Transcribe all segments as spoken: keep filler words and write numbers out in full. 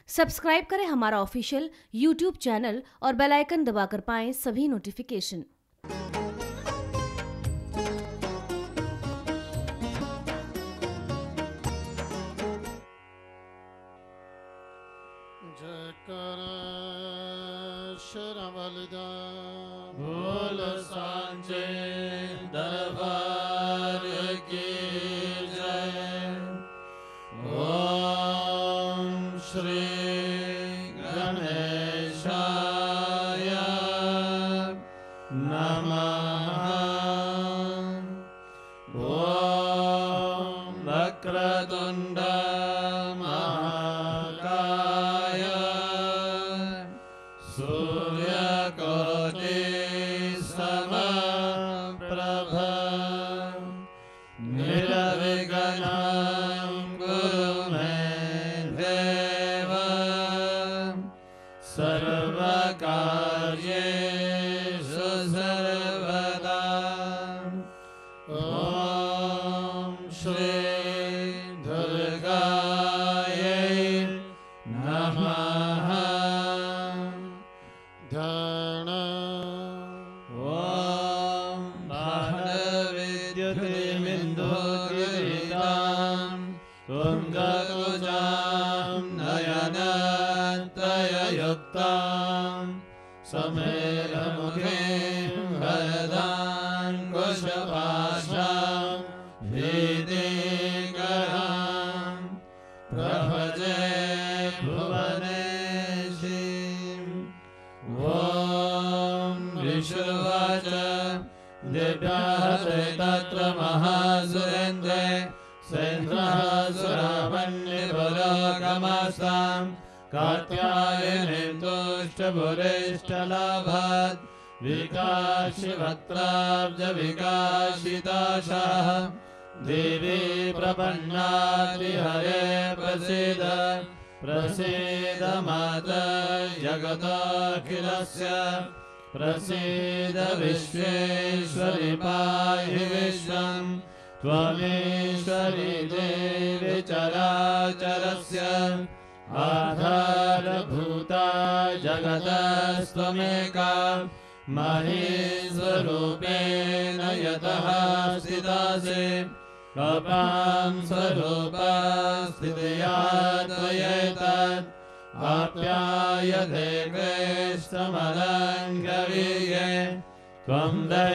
Subscribe करें हमारा official YouTube channel और बेल आइकन दबाकर पाएं सभी नोटिफिकेशन। बोल सांचे दरबार की जय। ओम श्री गणेशाय नमः। ओम वक्रतुंड महाकाय सूर्यकोटि समप्रभ निर्विघ्नं कुरु मे देव सर्वकार्येषु सर्वदा। ॐ श्री दुर्गायै नमः। ध्यान। ॐ भानुविद्युतिमिन्दुकिरीटां तुङ्गकुजां नयनत्रययुक्तां समेरमुखीं वरदाङ्कुशपाशां भीतिकरां प्रभजे भुवनेशीम्। ॐ विशुवाच दिव्याहते तत्र महासुरेन्द्रे सेन्द्रासुरामन्यपुरोगमास्तां कात्यायनीं तुष्टभुरेष्टलाभात् विकाशिवक्त्राब्जविकाशिताशाः देवी प्रपन्नातिहरे प्रसीद प्रसीद माता जगदखिलस्य प्रसीद विश्वेश्वरि पाहि विश्वं त्वमेश्वरि देवी चराचरस्य आधारभूता जगतस्त्वमेका महेश्वरूपेण यतः स्थितासि कपां स्वरूपा स्थितया त्वयैतत् आप्यायते क्लेशमलङ्घवीये त्वं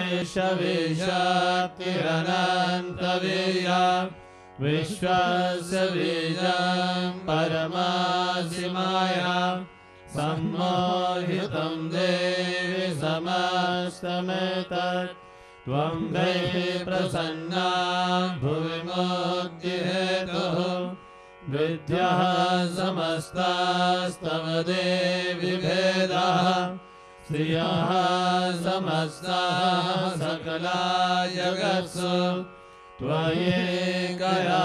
वैश्यविशक्तिरनन्तवीर्या विश्वस्य बीजं परमासि माया सम्मोहितं देवि समस्तमेतत् त्वं देहि प्रसन्ना भुवि मुक्तिहेतुः विद्याः समस्तास्तव देवि भेदाः श्रियः समस्ताः सकला जगत्सु त्वयैकया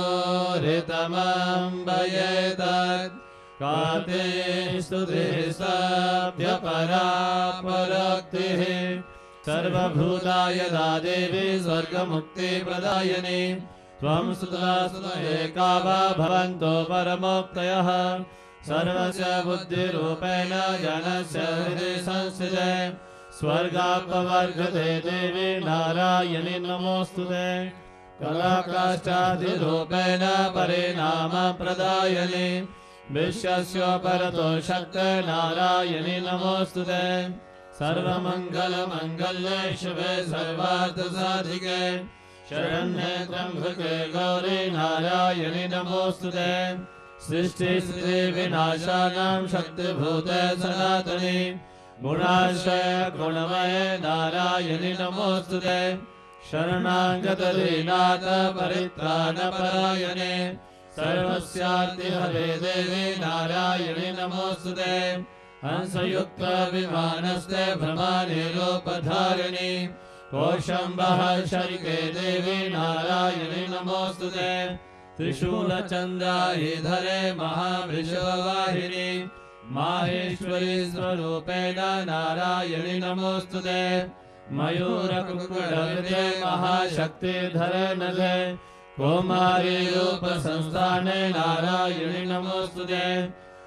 पूरितमम्बयेतत् का ते स्तुतिः सभ्यपरा परोक्तिः सर्वभूताय यदा देवी स्वर्गमुक्तिप्रदायिनी त्वं स्तुता स्तुता एका वा भवन्तो परमोक्तयः सर्वस्य बुद्धिरूपेण जनस्य हृदि संस्थिते स्वर्गापवर्गते देवी नारायणि नमोऽस्तुते कलाकाष्ठादिरूपेण परिणामप्रदायिनी विश्वस्य परतो शक्ते नारायणि नमोऽस्तुते सर्वमङ्गलमङ्गल्ये शिवे सर्वार्थसाधिके शरण्ये त्र्यम्बके गौरी नारायणि नमोऽस्तुते सृष्टिस्थितिविनाशानां शक्तिभूते सनातनी गुणाश्रय गुणमये नारायणि नमोऽस्तुते शरणागतदीनाथ परित्राणपरायणे सर्वस्यार्तिहरे देवी नारायणि नमोऽस्तुते हंसयुक्त विमानस्ते भ्रमनिरूपधारिणि कोशम्बः शरिके देवी नारायणि नमोऽस्तुते त्रिशूलचन्द्रायुधरे महावृषभवाहिनी माहेश्वरी स्वरूपेण नारायणि नमोऽस्तुते मयूरकुक्कुटगते महाशक्तिधरे नले कौमारी रूप संस्थाने नारायणि नमोस्तुते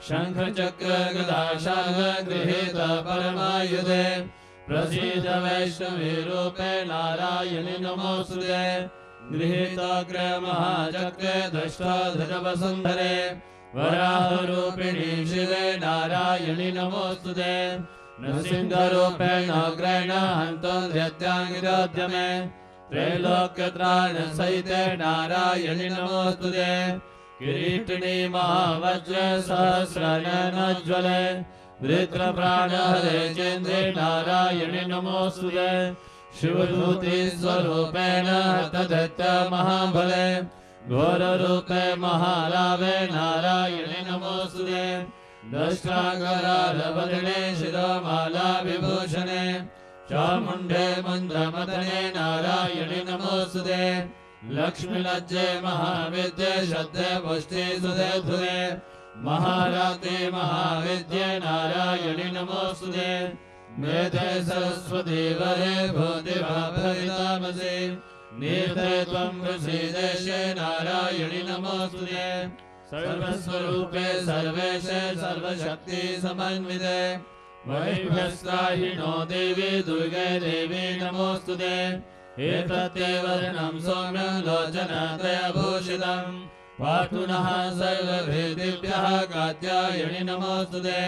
शङ्खचक्रगदा शार्ङ्गगृहीत परमायुधे प्रसीद वैष्णवी रूपे नारायणि नमोऽस्तुते गृहीताग्रे महाचक्रे दष्टाधरवसुन्धरे वराहरूपिणी शिवे नारायणि नमोऽस्तुते नृसिंहरूपेण अग्रेण हन्तोऽध्यत्याङ्गिरोद्यमे त्रैलोक्यत्राणसहिते नारायणि नमोऽस्तुते किरीटिनी महावज्र सहस्रनयनोज्ज्वले वृत्रप्राणहरे चेन्द्रे नारायणि नमोऽस्तुते शिवदूती स्वरूपेण तदत्त महाबले घोररूपे महारावे नारायणि नमोऽस्तुते दष्टाकरालवदने शिरोमाला विभूषणे चामुण्डे मन्द्रमदने नारायणि नमोऽस्तुते लक्ष्मीलज्जे महाविद्ये श्रद्धे पुष्टि सुधे धुरे महाराते महाविद्ये नारायणि नमोऽस्तुते मेधे सरस्वती वरे भूतिभाभवितामसि नीते त्वं प्रसीदेशे नारायणि नमोऽस्तुते सर्वस्वरूपे सर्वेशे सर्वशक्ति समन्विते वैभ्यस्त्राहिनो देवी दुर्गे देवी नमोऽस्तुते एतत्ते वर्णं सौम्यं लोचनत्रयभूषितं पातु नः सर्वभेदेभ्यः कात्यायनि नमोऽस्तुते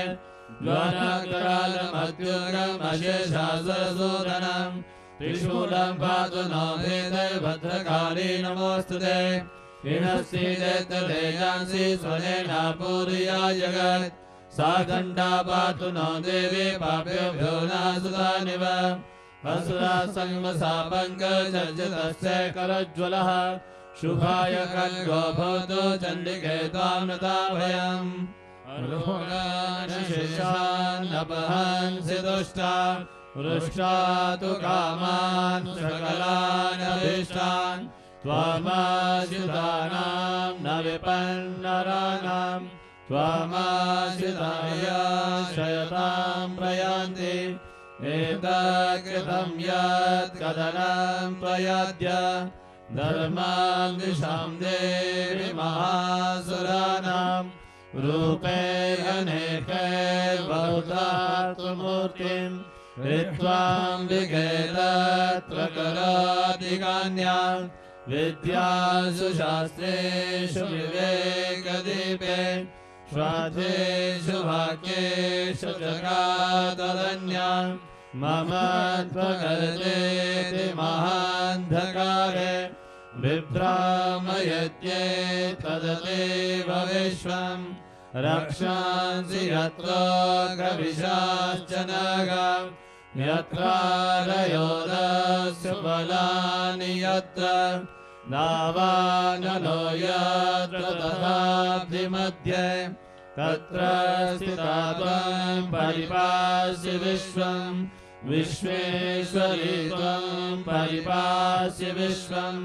ज्वालाकरालमत्युग्रमशेषासुरसूदनं त्रिशूलं पातु नो भेदैर्भद्रकाली नमोऽस्तुते हिणस्थितेतदेयांसि स्वनेन पूरया जगत् सा दण्डा पातु नो देवी पापेभ्यो नासुतानिव असुरा संगमसापङ्कजर्जितस्य करज्वलः शुभाय खड्गो भवतु चण्डिके त्वां नताभयम् अरुणानशिशान्नपहंसि दुष्टा हृष्टा तु कामान् सकलान् अभीष्टान् त्वामाश्रितानां न विपन्नराणां त्वामाश्रिताय शयतां प्रयान्ति एतत्कृतं यत् कदनं प्रयाद्य धर्मां दिशां देवि महासुराणां रूपैरनेकैर्बहुधात्ममूर्तिं ऋत्वां विगेतत्र करोतिकान्यां विद्यासु शास्त्रेषु विवेकदीपे स्वार्थेषु वाक्येषु जगातदन्यां मम त्वगर्तेति महान्धकारे बिभ्रामयत्येत् तददेव विश्वं रक्षांसि यत्रोग्रविशाश्च नागां यत्रारयोदस्य बलानि यत्र नावानलो यत्र तथाब्धिमध्ये तत्र स्थिता त्वं परिपास्य विश्वं विश्वेश्वरी त्वं परिपास्य विश्वं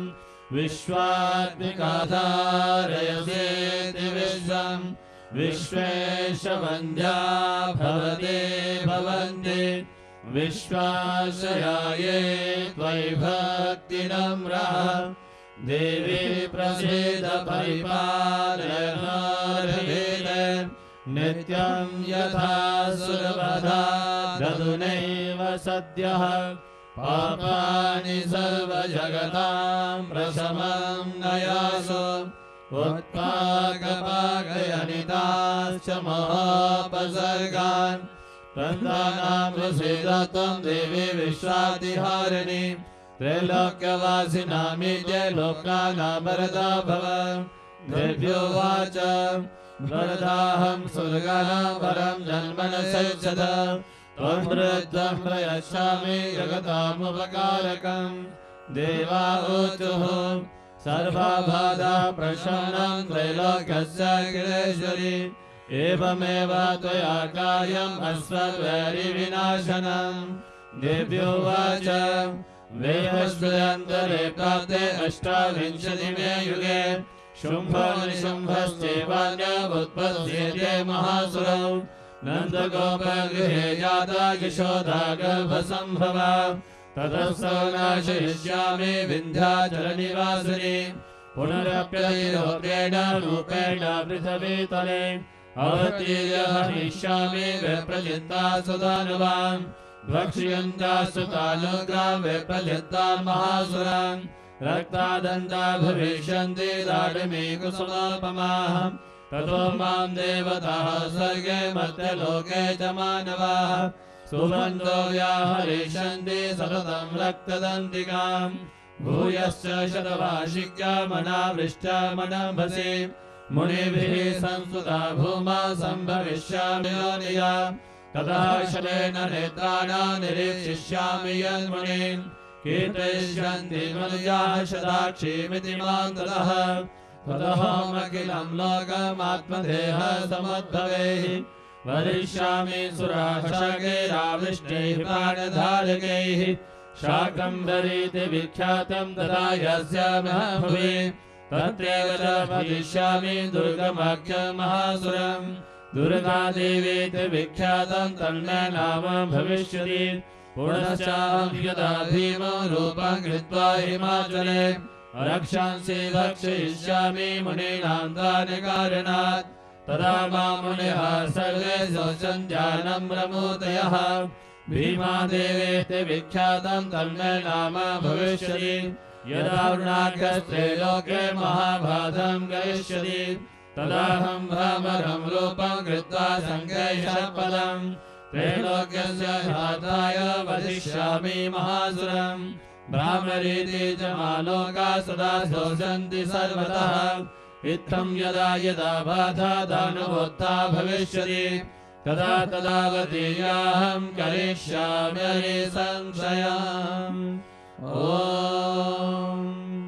विश्वात्मिकाधारयसेति विश्वं विश्वेशवन्द्या भवते भवन्ति विश्वाश्रयाये त्वयि भक्तिनम्रः देवी प्रसीद परिपालयनार्हेले नित्यं यथा सुरवधा ददुनैव सद्यः पापानि सर्वजगतां प्रशमं नयासु उत्पाकपाकयनिताश्च महोपसर्गान् प्रन्दानां प्रसीद त्वं देवी विश्वातिहारिणि त्रैलोक्यवासिनामीड्य लोकानां वरदा भव देव्योवाच वरदाहं सुरगानां परं जन्म न सज्जत त्वं वृद्धं प्रयच्छामि जगतामुपकारकं देवा ऊचुः सर्वबाधा प्रशमनं त्रैलोक्यस्य अखिलेश्वरि एवमेव त्वया कार्यम् अस्मद्वैरिविनाशनं देव्योवाच वेहस्वयन्तरे प्राप्ते अष्टाविंशतिमे युगे शुम्भो निशुम्भश्चैवान्यवुत्पद्येते महासुरौ नन्दगोपगृहे जाता यशोदा गर्भसम्भवा ततस्तौ नाशयिष्यामि विन्ध्याचलनिवासिनि पुनरप्यतिरोपेण रूपेण पृथिवीतले अवतीर्य हनिष्यामि विप्रचित्ता सुदानवान् भक्ष्यन्ता सुतानुग्रा विप्रचित्ता महासुरान् रक्तादन्ता भविष्यन्ति दाढ्यमे कुसुमोपमाः ततो मां देवताः स्वर्गे मर्त्यलोके च मानवाः सुबन्धो व्याहरिष्यन्ति सततं रक्तदन्तिकाम् भूयश्च शतवार्षिक्यामनावृष्टामनभसे मुनिभिः संस्तुता भूमा सम्भविष्यामि योनिया ततः शलेन नेत्राणां निरीक्षिष्यामि यन्मुनीन् कीर्तयिष्यन्ति मनुजाः शताक्षीमिति मां ततः ततोऽहमखिलं लोकमात्मदेह समुद्भवैः वरिष्यामि सुराशाकैरावृष्टैः प्राणधारकैः शाकम्भरीति विख्यातं तथा यस्य महभुवि तत्रैव च भविष्यामि दुर्गमाख्यमहासुरम् दुर्गादेवीति विख्यातं तन्मे नाम भविष्यति पुनश्चाहं यदा भीमो रूपं कृत्वा हिमाचले रक्षांसि भक्षयिष्यामि मुनीनां दानकारणात् तदा मां मुनयः सर्वे शोचन्त्यानं प्रमूतयः भीमादेवेति विख्यातं तन्मे नाम भविष्यति यदा वृणाख्यस्त्रैलोके महाभारतं गमिष्यति तदाहं भ्रमरं रूपं कृत्वा सङ्गैषपदं त्रैलोक्यस्य घाताय वदिष्यामि महासुरम् भ्रामरीति च मालोका सदा शोचन्ति सर्वतः इत्थं यदा यदा बाधा दानवोत्था भविष्यति तदा तदा वतीर्याहं करिष्यामि संशयम्। ओम।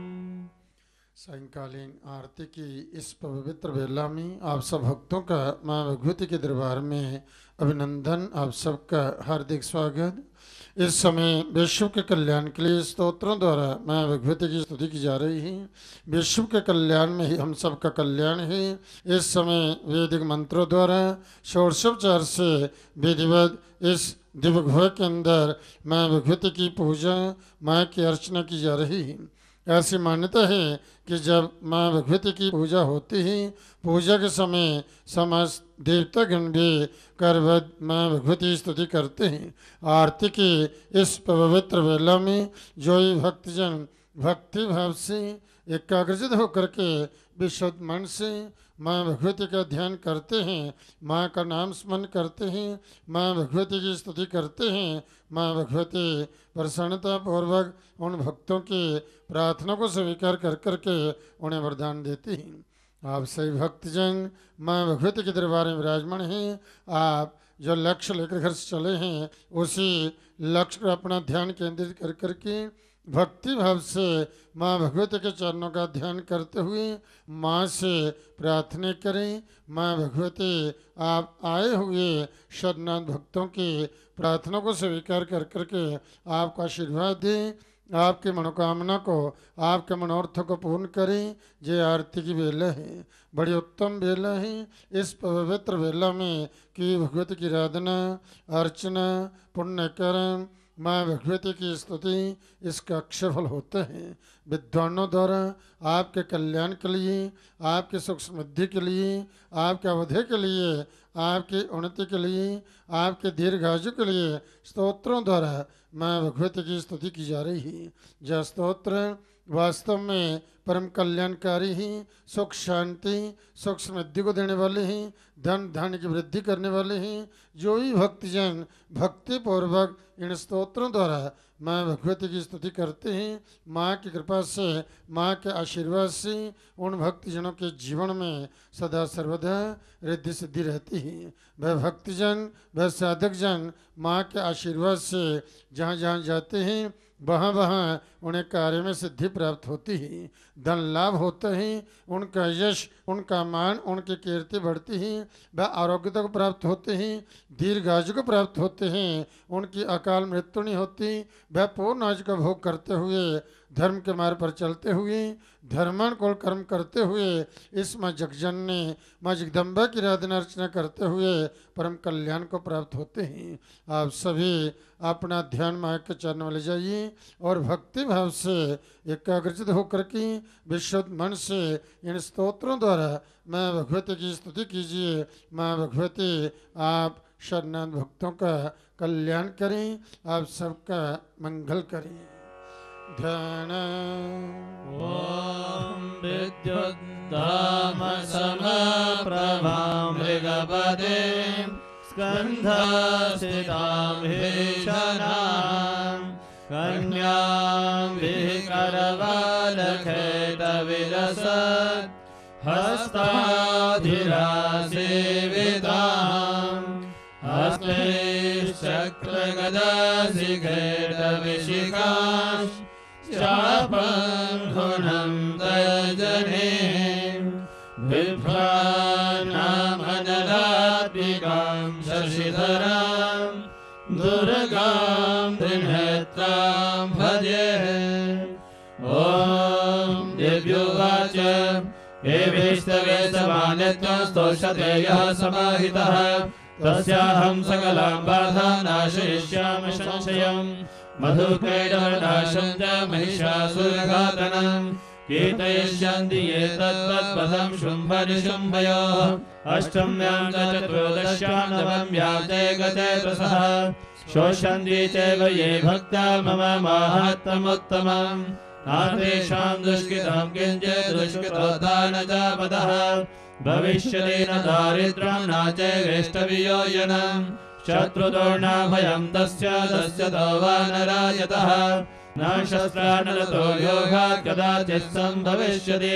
सायंकालीन आरती की इस पवित्र वेला में आप सब भक्तों का माँ भगवती के दरबार में अभिनंदन, आप सबका हार्दिक स्वागत। इस समय विश्व के कल्याण के लिए स्तोत्रों द्वारा माँ भगवती की स्तुति की जा रही है। विश्व के कल्याण में ही हम सबका कल्याण है। इस समय वैदिक मंत्रों द्वारा षोडशोपचार से विधिवत इस दिव्य गुहा के अंदर माँ भगवती की पूजा, माँ की अर्चना की जा रही है। ऐसी मान्यता है कि जब माँ भगवती की पूजा होती है, पूजा के समय समस्त देवतागण भी करवद माँ भगवती की स्तुति करते हैं। आरती की इस पवित्र वेला में जो ही भक्तजन भक्ति भाव से एकाग्रचित होकर के विशुद्ध मन से माँ भगवती का ध्यान करते हैं, माँ का नाम स्मरण करते हैं, माँ भगवती की स्तुति करते हैं, माँ भगवती प्रसन्नता पूर्वक उन भक्तों की प्रार्थना को स्वीकार कर करके उन्हें वरदान देती हैं। आप सभी भक्तजन माँ भगवती के दरबार में विराजमान हैं। आप जो लक्ष्य लेकर घर से चले हैं उसी लक्ष्य पर अपना ध्यान केंद्रित कर करके भक्ति भाव से माँ भगवती के चरणों का ध्यान करते हुए माँ से प्रार्थना करें। माँ भगवती आप आए हुए शरणागत भक्तों की प्रार्थना को स्वीकार कर करके आपको आशीर्वाद दें, आपकी मनोकामना को, आपके मनोरथ को पूर्ण करें। जय आरती की वेला है, बड़ी उत्तम वेला है। इस पवित्र वेला में कि भगवती की आराधना, अर्चना, पुण्यकर्म, माँ भगवती की स्तुति, इसका अक्षरफल होता है। विद्वानों द्वारा आपके कल्याण के लिए, आपके सुख समृद्धि के लिए, आपके अवधि के लिए, आपकी उन्नति के लिए, आपके दीर्घायु के लिए स्तोत्रों द्वारा माँ भगवती की स्तुति की जा रही है। यह स्तोत्र वास्तव में परम कल्याणकारी ही, सुख शांति सुख समृद्धि को देने वाले हैं, धन धान्य की वृद्धि करने वाले हैं। जो ही भक्तजन भक्ति पूर्वक इन स्तोत्रों द्वारा माँ भगवती की स्तुति करते हैं, माँ की कृपा से, माँ के आशीर्वाद से उन भक्तजनों के जीवन में सदा सर्वदा रिद्धि सिद्धि रहती है। वह भक्तजन, वह साधक जन माँ के आशीर्वाद से जहाँ जहाँ जाते हैं वहाँ वहाँ उन्हें कार्य में सिद्धि प्राप्त होती है, धन लाभ होता है, उनका यश, उनका मान, उनकी कीर्ति बढ़ती है, वह आरोग्यता को प्राप्त होते हैं, दीर्घायु को प्राप्त होते हैं, उनकी अकाल मृत्यु नहीं होती। वह पूर्ण आयु का भोग करते हुए, धर्म के मार्ग पर चलते हुए, धर्मानुकूल कर्म करते हुए, इस माँ जगजननी माँ जगदम्बा की आराधना अर्चना करते हुए परम कल्याण को प्राप्त होते हैं। आप सभी अपना ध्यान माँ के चरण में ले जाइए और भक्ति भाव से एकाग्रचित होकर के विशुद्ध मन से इन स्तोत्रों द्वारा माँ भगवती की स्तुति कीजिए। माँ भगवती आप शरणागत भक्तों का कल्याण करें, आप सबका मंगल करें। ध्यान। ओम विद्युद्धाम समप्रभां मृगपदें स्कन्धस्थितां भीषणां कन्यां विकरवालखेटविलसत् हस्ताधिरासेवितां हस्तैश्चक्रगदाशिखेटविशिखां चापं तर्जने बिभ्राणामनलात्मिकां शशिधरां दुर्गां त्रिनेत्रां भजे। ॐ दिव्योवाच एवेस्तवे समानित्यं स्तोषते यः समाहितः तस्याहं सकलां बाधां नाशयिष्यामि संशयम् मधुकैटवनाशं च महिषासुरघातनं कीर्तयिष्यन्ति ये तत्तत्पदं शुम्भनिशुम्भयोः अष्टम्यां च चतुर्दश्यां नवम्यां च गतेतसः शोषन्ति चैव ये भक्ता मम माहात्म्यमुत्तमम् नातेषां दुष्कृतं किञ्चित् दुष्कृतोद्धा न च पदः भविष्यति न दारिद्र्यं न चैवेष्टवियोजनम् शत्रुदोर्णाभयं तस्य तस्य तो वा न राजतः न शस्त्रानलतो योगात् कदाचित् सम्भविष्यति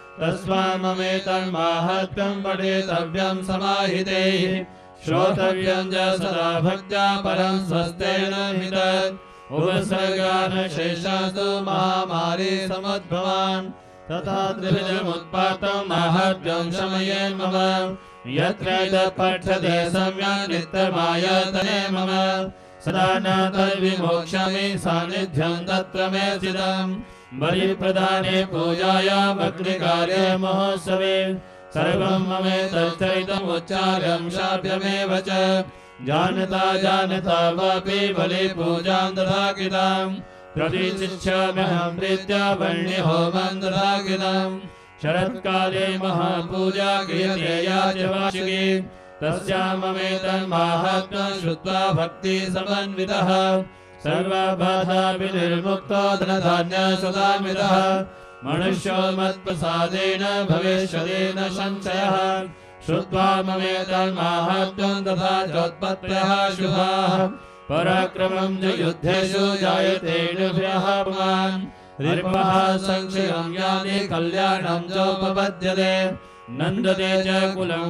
तस्मान्ममेतन्माहात्म्यं पठितव्यं समाहितैः श्रोतव्यं च सदा भक्त्या परं स्वस्तेन हितत् उपसर्गानशेषास्तु महामारी समुद्भवान् तथा त्रिविधमुत्पातं माहात्म्यं शमयेन् मम यत्र पठ्यते सम्यक् नित्यमायतने मम सदा न तद्विमोक्ष्यामि सान्निध्यं तत्र मे स्थितम् बलिप्रदाने पूजायाम् अग्निकार्ये महोत्सवे सर्वं ममेतच्चरितम् उच्चार्यं शाप्यमेव च जानता जानता वापि बलिपूजां तथा कृताम् प्रतिचिच्छाम्यहं प्रीत्या वर्ण्यहोमं तथा कृतम् शरत्काले महापूजा क्रियते या च वार्षिकी तस्यां ममेतन्माहात्म्यं श्रुत्वा भक्तिसमन्वितः सर्वबाधा विनिर्मुक्तो धनधान्यसुधान्वितः मनुष्यो मत्प्रसादेन भविष्यति न संशयः श्रुत्वा ममेतन्माहात्म्यं तथा चोत्पत्तयः शुभाः पराक्रमं च युद्धेषु जायते निभ्यः पुमान् रिपः संशयं यानि कल्याणं चोपपद्यते नन्दते च कुलं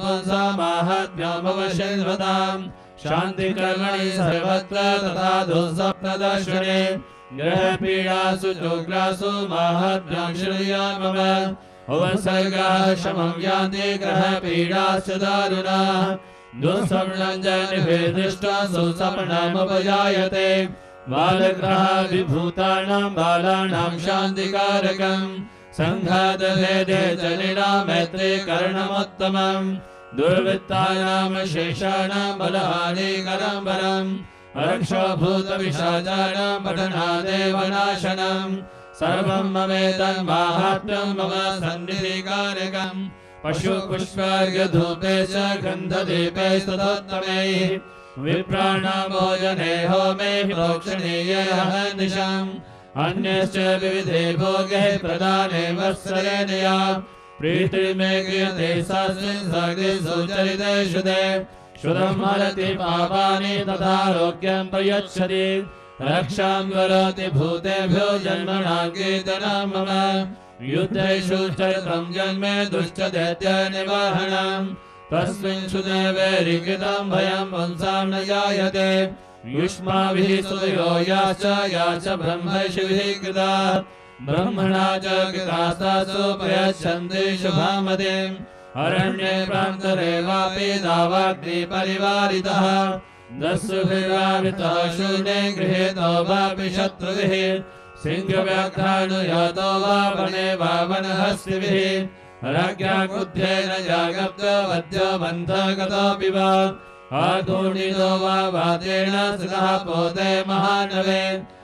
वंशमाहात्म्यमवशेन्वताम् शान्तिकर्मणि सर्वत्र तथा दुःस्वप्नदर्शने ग्रहपीडासु चोग्रासु माहात्म्यं श्रूयात् मम उपसर्गाः शमं यान्ति ग्रहपीडाश्च दारुणाः दुःस्वप्नं च निवेदिष्ट्वा सुस्वप्नमुपजायते बालग्रह विभूतानां बालानां शान्तिकारकम् संघातभेदे च निरामैत्रे कर्णमुत्तमम् दुर्वृत्तानां शेषाणां बलहानिकरं वरम् अरक्षोभूतविशाचानां पठनादेव नाशनम् सर्वं ममेतन्माहात्म्यं मम सन्निधिकारकम् पशुपुष्पार्घ्यधूपे च गन्धदीपैस्ततोत्तमैः विप्राणां भोजने होमे प्रोक्षणीये अहर्निशम् अन्यश्च विविधे भोगे प्रदाने वत्सरे नया प्रीतिर्मे क्रियते सास्मिन् सर्गे सुचरिते शुदे शुदं हरति पापानि तथारोग्यं प्रयच्छति रक्षां करोति भूतेभ्यो जन्मनां कीर्तनं मम युद्धेषु चरितं जन्मे दुष्टदैत्य निवारणम् तस्मिन् शुदे वैरिकृतं भयं पुंसां न जायते युष्माभिः स्तुतो याश्च याश्च ब्रह्मैषिभिः कृता ब्रह्मणा च कृतास्तासु प्रयच्छन्ति शुभामतिम् अरण्ये प्रान्तरे वापि दावाग्निपरिवारितः दस्युभिरावृतः शून्ये गृहीतो वापि शत्रुभिः सिंहव्याघ्रानुयातो वा वने वा वनहस्तिभिः राज्ञा क्रुद्धेन जागप्तो वध्यो बन्धगतोऽपि वा आधूर्णितो वा वातेन स्थितः पोते महानवे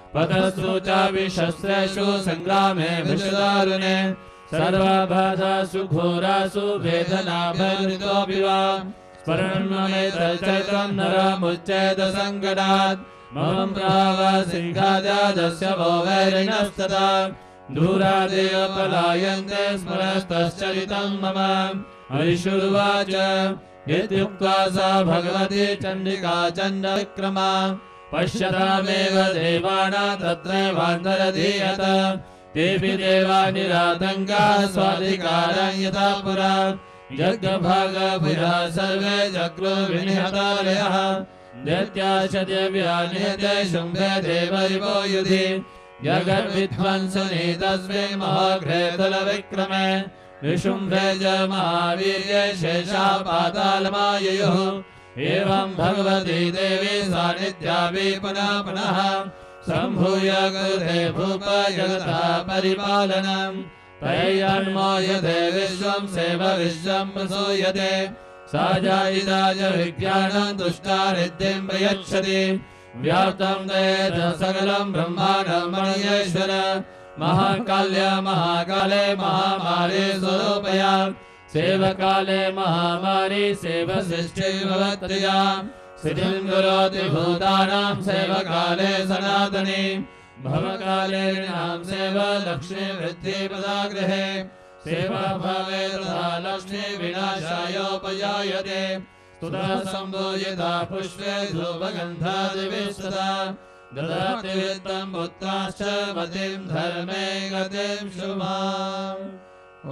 पतस्तु चाभिशस्त्रेषु सङ्ग्रामे विषदारुणे सर्वबाधासु घोरासु वेदनाभरितोऽपि वा स्मरणमेतच्चैत्रं नरमुच्चेत सङ्कटात् मम प्रावसिंहाद्यादस्य वो वैरिणस्तदा दूरादेव पलायन्ते स्मरस्तश्चरितं मम हरिषुर्वाच इत्युक्त्वा सा भगवती चण्डिका चण्डविक्रमा पश्यतामेव देवाना तत्रैवान्तरधीयत तेऽपि देवा निरातङ्काः स्वाधिकारं यथा पुरा जग्भागभुजा सर्वे जग्रो विनिहतालयः दैत्याश्च देव्या निहते शुम्भे देवरिवो युधि जगद्विध्वंसने तस्मै महाघ्रेतलविक्रमे निशुम्भे च महावीर्ये शेषा पातालमाययुः एवं भगवती देवी सान्निध्या पुनः पुनः सम्भूय कृते भूप जगता परिपालनम् तयन्मोयते विश्वं सेव विश्वं प्रसूयते सा जायिताज विज्ञानं तुष्टारिद्धिं प्रयच्छति व्याप्तं दयेत सकलं ब्रह्माण्डं मणीश्वर महाकाल्य महाकाले महामारी स्वरूपया सेवकाले महामारी सेव सृष्टि भवत्या स्थितिं करोति भूतानां सेवकाले सनातनी भवकाले नृणां सेव लक्ष्मी वृद्धि पदागृहे सेवा भावे तथा लक्ष्मी विनाशायोपजायते स्तुतः सम्भूयिता पुष्पे धूपगन्धादिभिस्तथा ददाति वित्तं पुत्राश्च मतिं धर्मे गतिं शुभाम् ॐ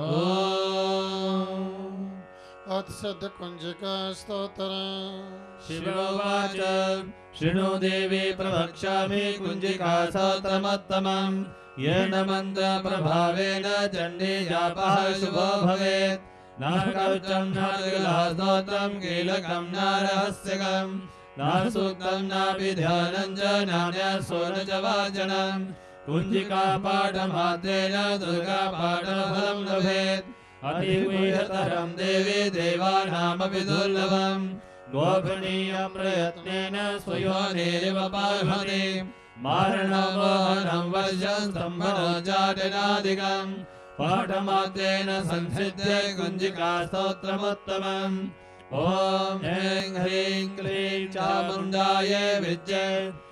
अत्सद्कुञ्जिका स्तोत्रम् शिवोवाच शृणु देवी प्रवक्ष्यामि कुञ्जिका स्तोत्रमुत्तमम् येन मन्त्रप्रभावेन चण्डी जापः शुभो भवेत् न कवचं न स्तोत्रं कीलकं न रहस्यकं न सूक्तं नापि ध्यानं च नान्यस्सो न च वाचनं कुञ्जिका पाठमात्रेण दुर्गा पाठफलं लभेत् अतिगुह्यतरं देवी देवानामपि दुर्लभम् गोपनीयं प्रयत्नेन स्वयोनिरिव पार्वती मारणं वहनं वर्षं स्तम्भनो चाटनादिकम् पाठमात्रेण संसिद्ध्ये कुञ्जिका स्तोत्रमुत्तमम् ॐ ह्रीं ह्रीं क्लीं चामुण्डायै विद्ये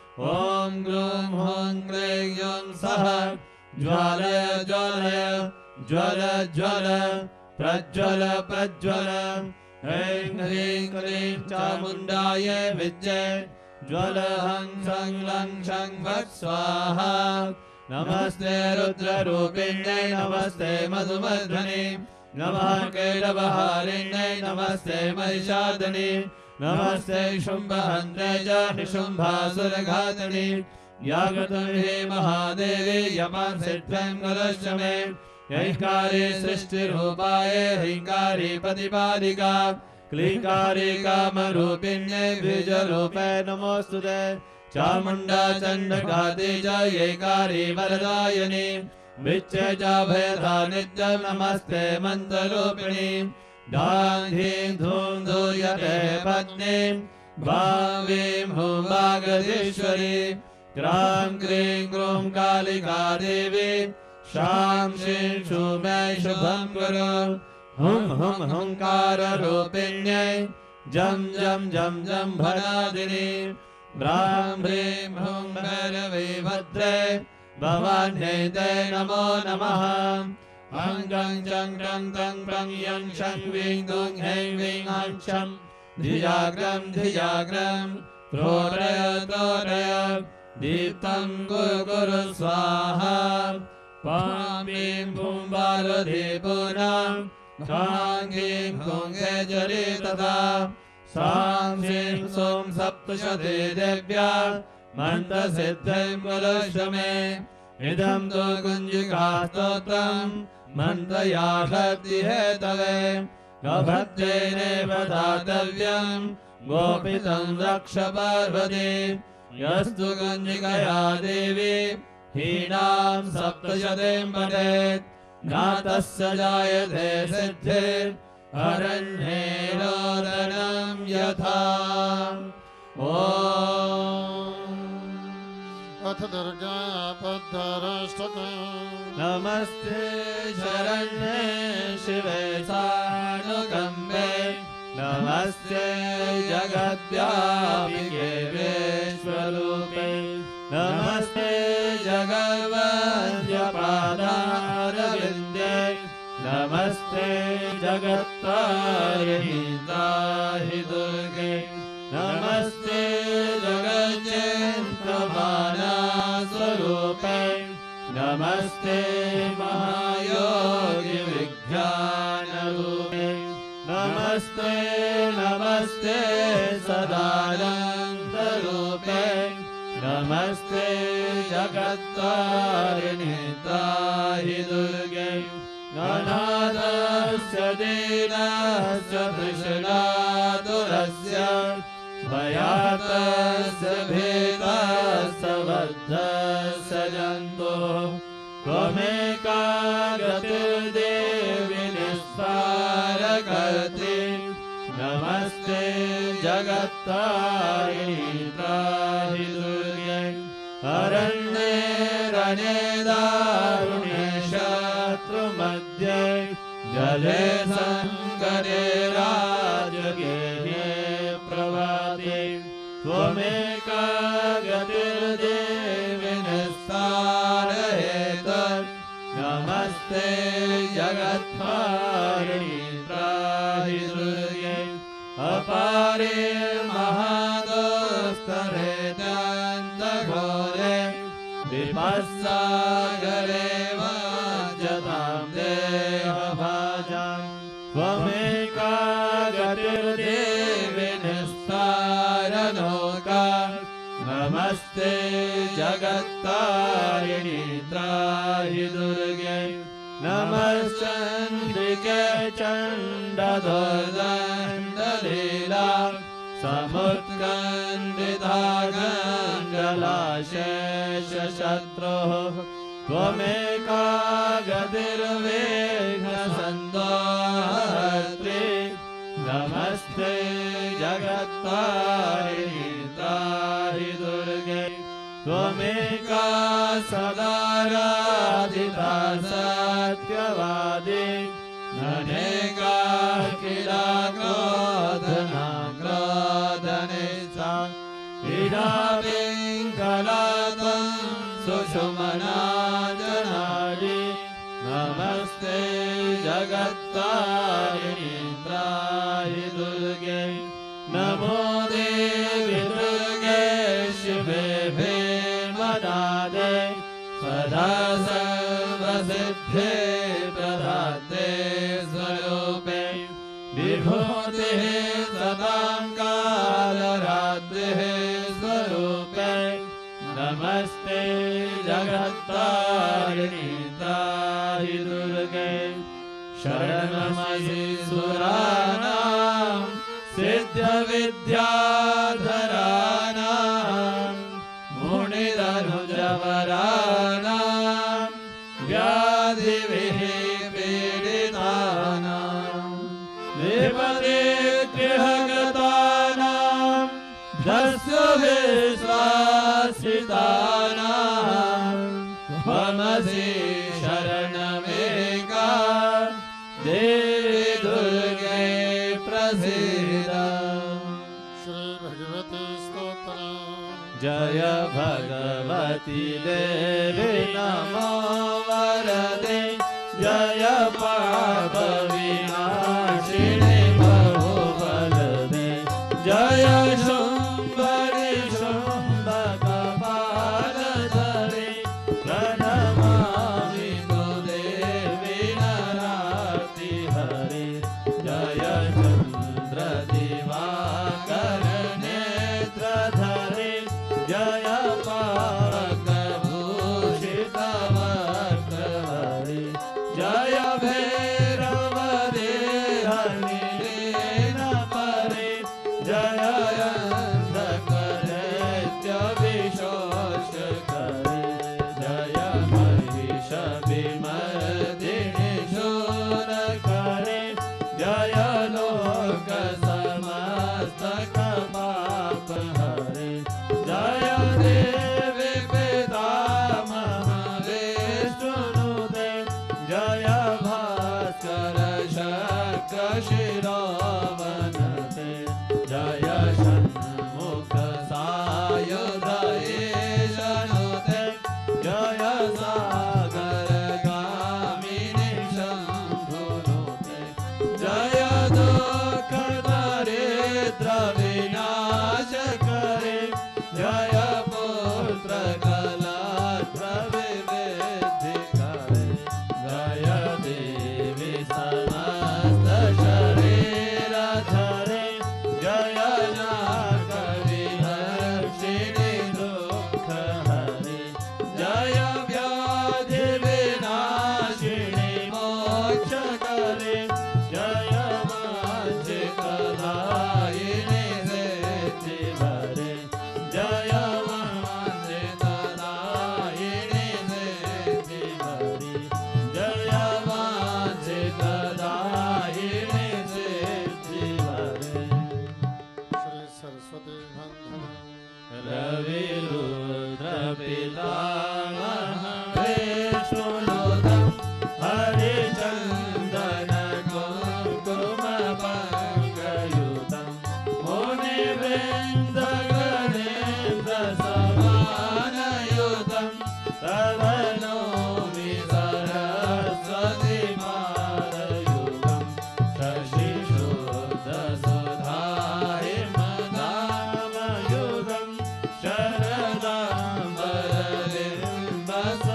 ॐ ग्लूं हूं क्लीं यूं सः ज्वालय ज्वालय ज्वल ज्वल प्रज्वल प्रज्वल ह्रीं ह्रीं क्लीं चामुण्डायै विद्ये ज्वल हं सं लं शं भट् स्वाहा नमस्ते रुद्ररूपिण्यै नमस्ते मधुमर्धने नमः कैरवहारिण्यै नमस्ते महिषादने नमस्ते शुम्भहन्त्रे च निशुम्भासुरघातने यागतं हे महादेवी यमां सिद्ध्यं कलश्च मे यैकारे सृष्टिरूपाय ह्रीङ्कारे प्रतिपादिका क्लीकारे कामरूपिण्यै बीजरूपे नमोऽस्तुते चामुण्डा चण्डकाते च यैकारे वरदायिनी विच्चे च भयदा नित्यं नमस्ते मन्त्ररूपिणी दां ह्रीं धूं धूयते पत्नीं वां वीं हूं वागधीश्वरी ग्रां क्रीं ग्रूं कालिका देवी शां श्रीं शुभे शुभं कुरु हुं हुं हुंकाररूपिण्यै जं जं जं जं भनादिनी ब्रां ह्रीं हुं भैरवी भद्रे भवान्यै ते नमो नमः हं गं चं टं तं पं यं शं वीं दुं हैं वीं हं शं धिजाग्रं धिजाग्रं त्रोटय त्रोटय दीप्तं कुरु कुरु स्वाहा पां वीं भूं बालधे पूर्णां खां ह्रीं हुं गेजरे तथा सां ह्रीं सों सप्तशते देव्या मन्त्रसिद्धिं कुरुष्व मे इदं तु कुञ्जिका स्तोत्रं मन्त्रया शक्तिहेतवे गभद्रेणेव दातव्यं गोपितं रक्ष पार्वती यस्तु कुञ्जिकया देवी हीनां सप्तशतीं पठेत् नातस्य जायते सिद्धिर् अरण्ये रोदनं यथा ॐ अथ दुर्गापद्धराष्टके नमस्ते शरण्ये शिवे सानुकम्बे नमस्ते जगद्व्यापिके विश्वरूपे नमस्ते जगद्वन्द्यपादारविन्दे नमस्ते जगत्तारिणी त्राहि दुर्गे नमस्ते जगज्जेन्द्रमाना स्वरूपे नमस्ते महायोगी विज्ञानरूपे नमस्ते नमस्ते सदानन्दरूपे नमस्ते जगत्तारिणी त्राहि दुर्गे अनाथस्य दीनस्य तृष्णातुरस्य भयातस्य भीतस्य बद्धस्य जन्तोः त्वमेका गतिर्देवि निस्तारकर्त्री नमस्ते जगत्तारिणी त्राहि दुर्गे अरण्ये रणे दारुणे शत्रुमध्ये जले संकरे राजगेहे प्रभाते त्वमेका गतिर्देवि निस्तारहेतत् नमस्ते जगत्तारिणी त्राहि दुर्गे अपारे महादोस्तरे दन्तघोरे विपस्सागरे वाजतां देहभाजां त्वमेका गतिर्देवि निस्तारलोका नमस्ते जगत्तारिणी त्राहि दुर्गे नमश्चन्द्रिके चण्डदुर्दण्डलीला समुत्कण्डिता गङ्गलाशेषशत्रुः त्वमेका गतिर्वेगसन्दोहर्त्री नमस्ते जगत्तारिणी त्राहि दुर्गे त्वमेका सदाराधिता सत्यवादी ननेका किला क्रोधना क्रोधनेशा पीडा पिङ्गलात्वं सुषुमना जनाडि नमस्ते जगत्तारिणी त्राहि दुर्गे नमो देवी दुर्गे शिवे भीमनादे सदा सर्वसिद्धे प्रदाते स्वरूपे विभूतिः सदां कालरात्रिः स्वरूपे नमस्ते जगत्तारिणी त्राहि दुर्गे शरणमयि सुराणां सिद्धविद्याधराणां मुनिरनुजवराणां व्याधिभिः पीडितानां निपतिगृहगतानां दस्युविश्वासितानां त्वमसि शरणमेका देवी दुर्गे प्रसीद श्री भगवती स्तोत्र जय भगवती देवी नमो वरदे जय पाप विनाशिनी बहुबलदे जय शुंभरि शुंभ कपालधरे प्रणमामि तो देवी नराति हरे जय चंद्र दिवाकर नेत्रधरे जय पावकभूषित वक्त्रहरे जय भैरव देहनिलेन परे जय अंधकदैत्य विशोषकरे जय महिष विमर्दिनि शूरकरे जय लोक समस्तक पाप हरे जय देवी षण्मुख सायुध ईशनुते जय सागर गामिनी शम्भुनुते जय दुःख दरिद्र विनाश करे जय पुत्र कलत्र विविधि करे जय देवी समस्त शरीर धरे जय नाग विहर्षिणि दुःख हरे जय व्याधि विनाशिनी मोक्ष करे जय वांछित दायिनी सिद्धि भरे जय वांछित दायिनी सिद्धि भरे जय वांछित दायिनी सिद्धि भरे श्री सरस्वती बंधन रवि रुद्र पितामह विष्णुनुतम् हरिचन्दन कुङ्कुम पङ्कयुतम् मुनिवृन्द गणेन्द्र समानयुतम् तव नौमि सरस्वती मातयुगम् शशिशुद्ध सुधाहिमधामयुगम् शरदाम्बरबिम्ब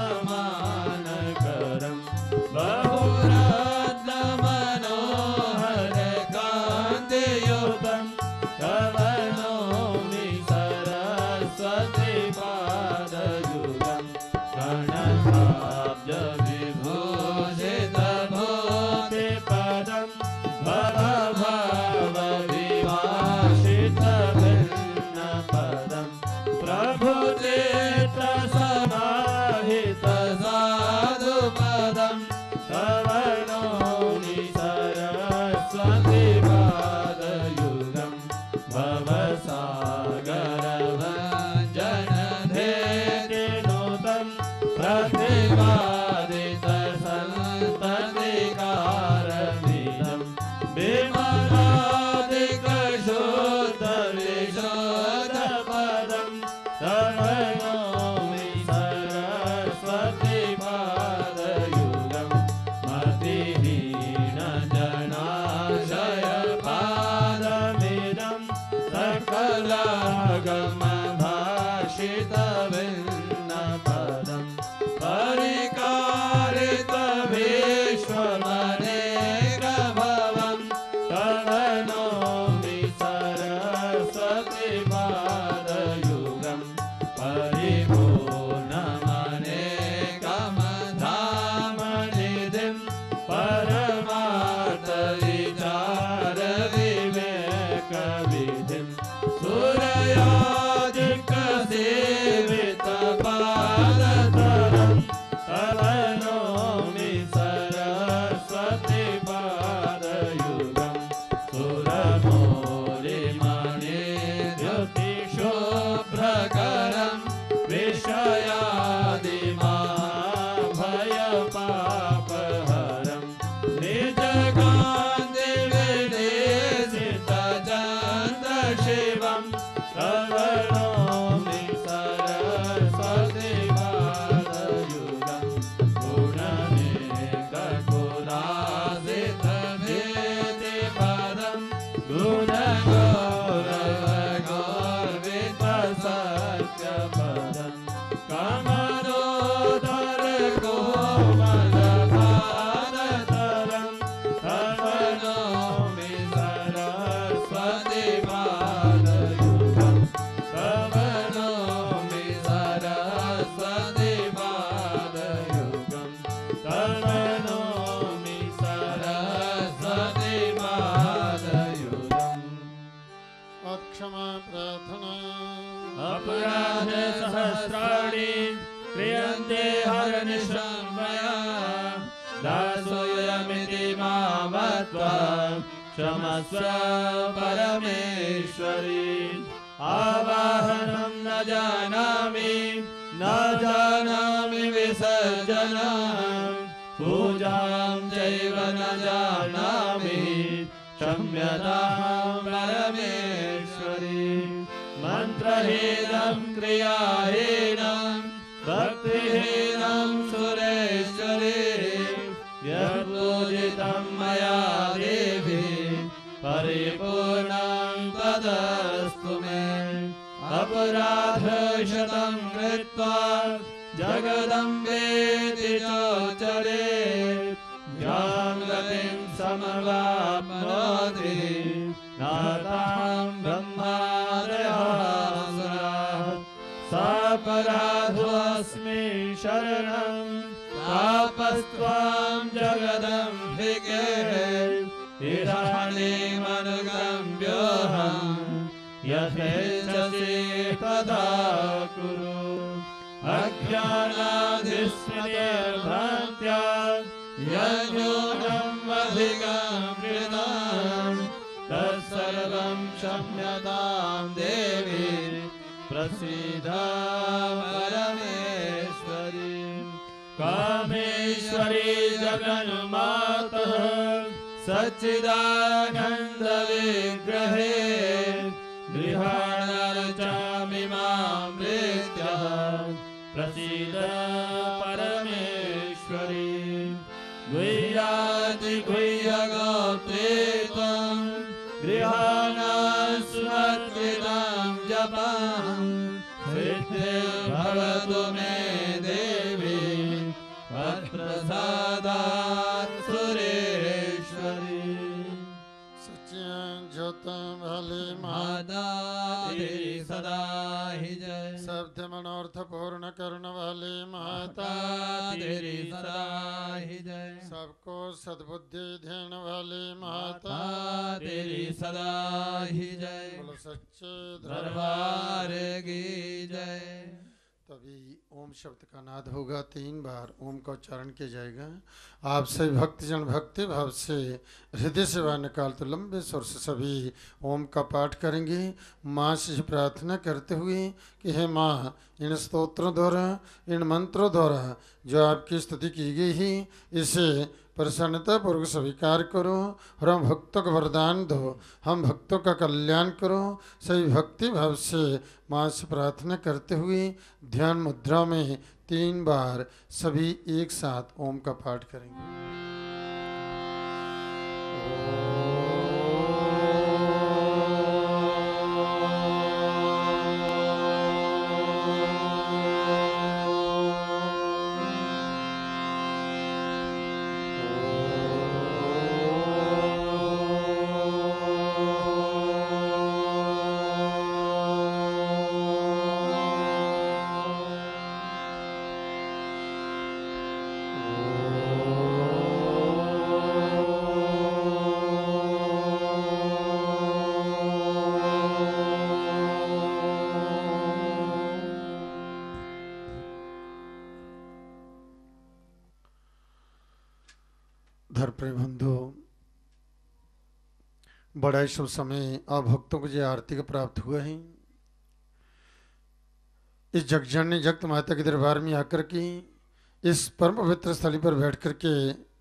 समानकरम् बहुरत्न मनोहर कान्तियुतम् तव नौमि सरस्वती पादयुगम् गणकाब्ज विभूषित भूतिपदम् भवभाव विभाषित भिन्नपदम् प्रभुतीर्थ समाहित साधुपदम् तव नौमि सरस्वती पादयुगम् भवसागर भञ्जन धेनुतम् प्रतिपादित सन्ततिकारमिदम् विमलादिक शुद्ध विशुद्ध पदम् तव नौमि सरस्वती पादयुगम् मतिहीन जनाशय पादमिदम् सकलागम भाषित भिन्नपदम् परिकारित विश्वमनेक भवम् तव नौमि सरस्वती पादयुगम् परिपूर्णमनेकमधामनिधिम् परमार्थ विचार विवेकविधिम् सूर्यादिक सेवित पादतरम् तव नौमि सरस्वती पादयुगम् सुरमौलिमणि द्युतिशुभ्रकरम् विषयादिमाभयपापहरम् निजकान्ति विनिसित चन्द्रशिवम् तव नौमि सरस्वती पादयुगम् गुणनेक गुणासित भीतिपदम् गुणगौरव गौरवित सत्यपदम् कमलोदर कोमल पादतरम् तव नौमि सरस्वती पादयुगम् तव नौमि सरस्वती पादयुगम् तव नौमि सरस्वती पादयुगम् क्षमा प्रार्थना अपराध सहस्राणि क्रियन्ते हरनिशं मया दासोऽयमिति मामत्वा क्षमस्व परमेश्वरी आवाहनं न जानामि न जानामि विसर्जनं पूजां चैव न जानामि क्षम्यतां परमेश्वरी मंत्रहीनं क्रियाहीनं भक्तिहीनं सुरेश्वरी यत्पूजितं मया देवी परिपूर्णं तदस्तु मे अपराधशतं कृत्वा जगदम्बेति चोचरे यां गतिं समवाप्नोति नातां ब्रह्मादयः असुराः सापराधोऽस्मि शरणं तापस्त्वां जगदम्बिके इदानीमनुगम्योऽहं यथेच्छसि तथा कुरु अज्ञानाधिस्मृतिर्भ्रान्त्या यन्यूनम् अधिकं कृतं तत्सर्वं क्षम्यतां देवी प्रसीद परमेश्वरी कामेश्वरी जगन्मातः सच्चिदानन्द विग्रहे गृहाणर्चामि मां प्रीत्यः प्रसीद परमेश्वरी गुह्याति गुह्यगोप्ते त्वं गृहाणास्मत्कृतं जपं सिद्धिर्भवतु मे देवी त्वत्प्रसादात् सुरेश्वरी भले माता तेरी सदा ही जय शब्द मनोर्थ पूर्ण करने वाले माता तेरी सदा ही जय सबको सद्बुद्धि देने वाले माता तेरी सदा ही जय बोलो सच्चे दरबार की जय। तभी ओम शब्द का नाद होगा, तीन बार ओम का उच्चारण किया जाएगा। आप सभी भक्तजन भक्ति भाव से हृदय से बाहर निकाल तो लंबे स्वर से सभी ओम का पाठ करेंगे, माँ से प्रार्थना करते हुए कि हे माँ, इन स्तोत्रों द्वारा इन मंत्रों द्वारा जो आपकी स्तुति की गई है इसे प्रसन्नता पूर्वक स्वीकार करो और हम भक्तों को वरदान दो, हम भक्तों का कल्याण करो। सभी भक्ति भाव से माँ से प्रार्थना करते हुए ध्यान मुद्रा में तीन बार सभी एक साथ ओम का पाठ करेंगे। धर्म बंधु, बड़ा शुभ समय आप भक्तों को जो आरती का प्राप्त हुआ है, इस जगजननी जगत माता के दरबार में आकर के इस परम पवित्र स्थली पर बैठ कर के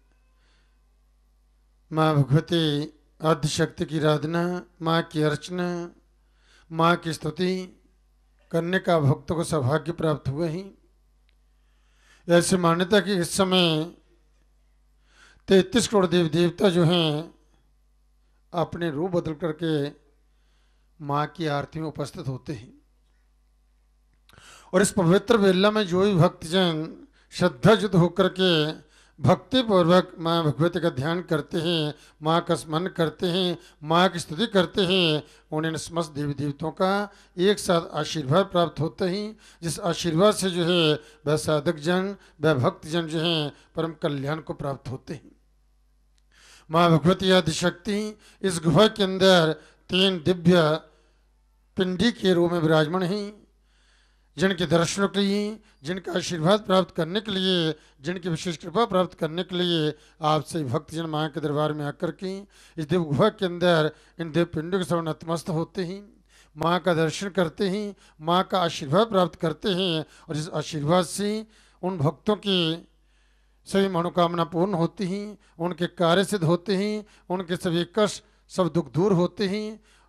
माँ भगवती आदिशक्ति की आराधना, माँ की अर्चना, माँ की स्तुति करने का भक्तों को सौभाग्य प्राप्त हुआ है। ऐसी मान्यता कि इस समय तैतीस करोड़ देवी देवता जो हैं अपने रूप बदल करके माँ की आरती में उपस्थित होते हैं और इस पवित्र बेला में जो भी भक्तजन श्रद्धायुक्त होकर के भक्ति पूर्वक माँ भगवती का ध्यान करते हैं, माँ का स्मरण करते हैं, माँ की स्तुति करते हैं, उन्हें समस्त देवी देवताओं का एक साथ आशीर्वाद प्राप्त होते हैं, जिस आशीर्वाद से जो है वह साधक जन वह भक्तजन जो हैं परम कल्याण को प्राप्त होते हैं। माँ भगवती आदिशक्ति इस गुफा के अंदर तीन दिव्य पिंडी के रूप में विराजमान हैं, जिनके दर्शनों के लिए, जिनका आशीर्वाद प्राप्त करने के लिए, जिनकी विशेष कृपा प्राप्त करने के लिए आप सभी भक्तजन माँ के दरबार में आकर के इस देव गुफा के अंदर इन देव पिंडों के सब नतमस्त होते हैं, माँ का दर्शन करते हैं, माँ का आशीर्वाद प्राप्त करते हैं और इस आशीर्वाद से उन भक्तों की सभी मनोकामना पूर्ण होती हैं, उनके कार्य सिद्ध होते हैं, उनके सभी कष्ट सब दुख दूर होते हैं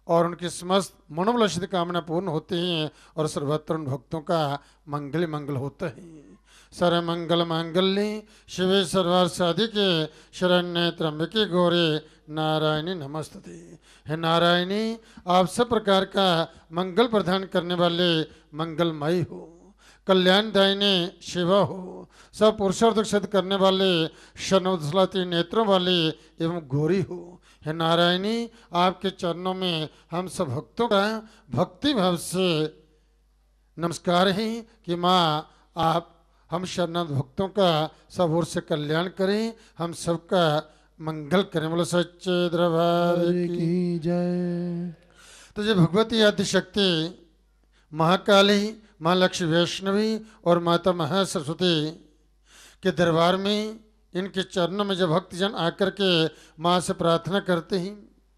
और उनकी समस्त मनोभिलाषित कामना पूर्ण होती हैं और सर्वत्र उन भक्तों का मंगल मंगल होता है। सर्व मंगल मांगल्ये शिवे सर्वार्थ साधिके शरण्ये त्र्यंबके गौरे नारायणी नमस्ते। हे नारायणी, आप सब प्रकार का मंगल प्रदान करने वाले मंगलमयी हो, कल्याणदायिनी शिवा हो, सब पुरुषार्थ सिद्ध करने वाले शनोदलाती नेत्रों वाले एवं गौरी हो। हे नारायणी, आपके चरणों में हम सब भक्तों का भक्ति भाव से नमस्कार है कि माँ आप हम शरणागत भक्तों का सब ओर से कल्याण करें, हम सबका मंगल करें। बोलो सच्चे दरबार की जय। तो ये भगवती आदिशक्ति महाकाली, माँ लक्ष्मी वैष्णवी और माता महासरस्वती के दरबार में इनके चरणों में जब भक्तजन आकर के माँ से प्रार्थना करते हैं,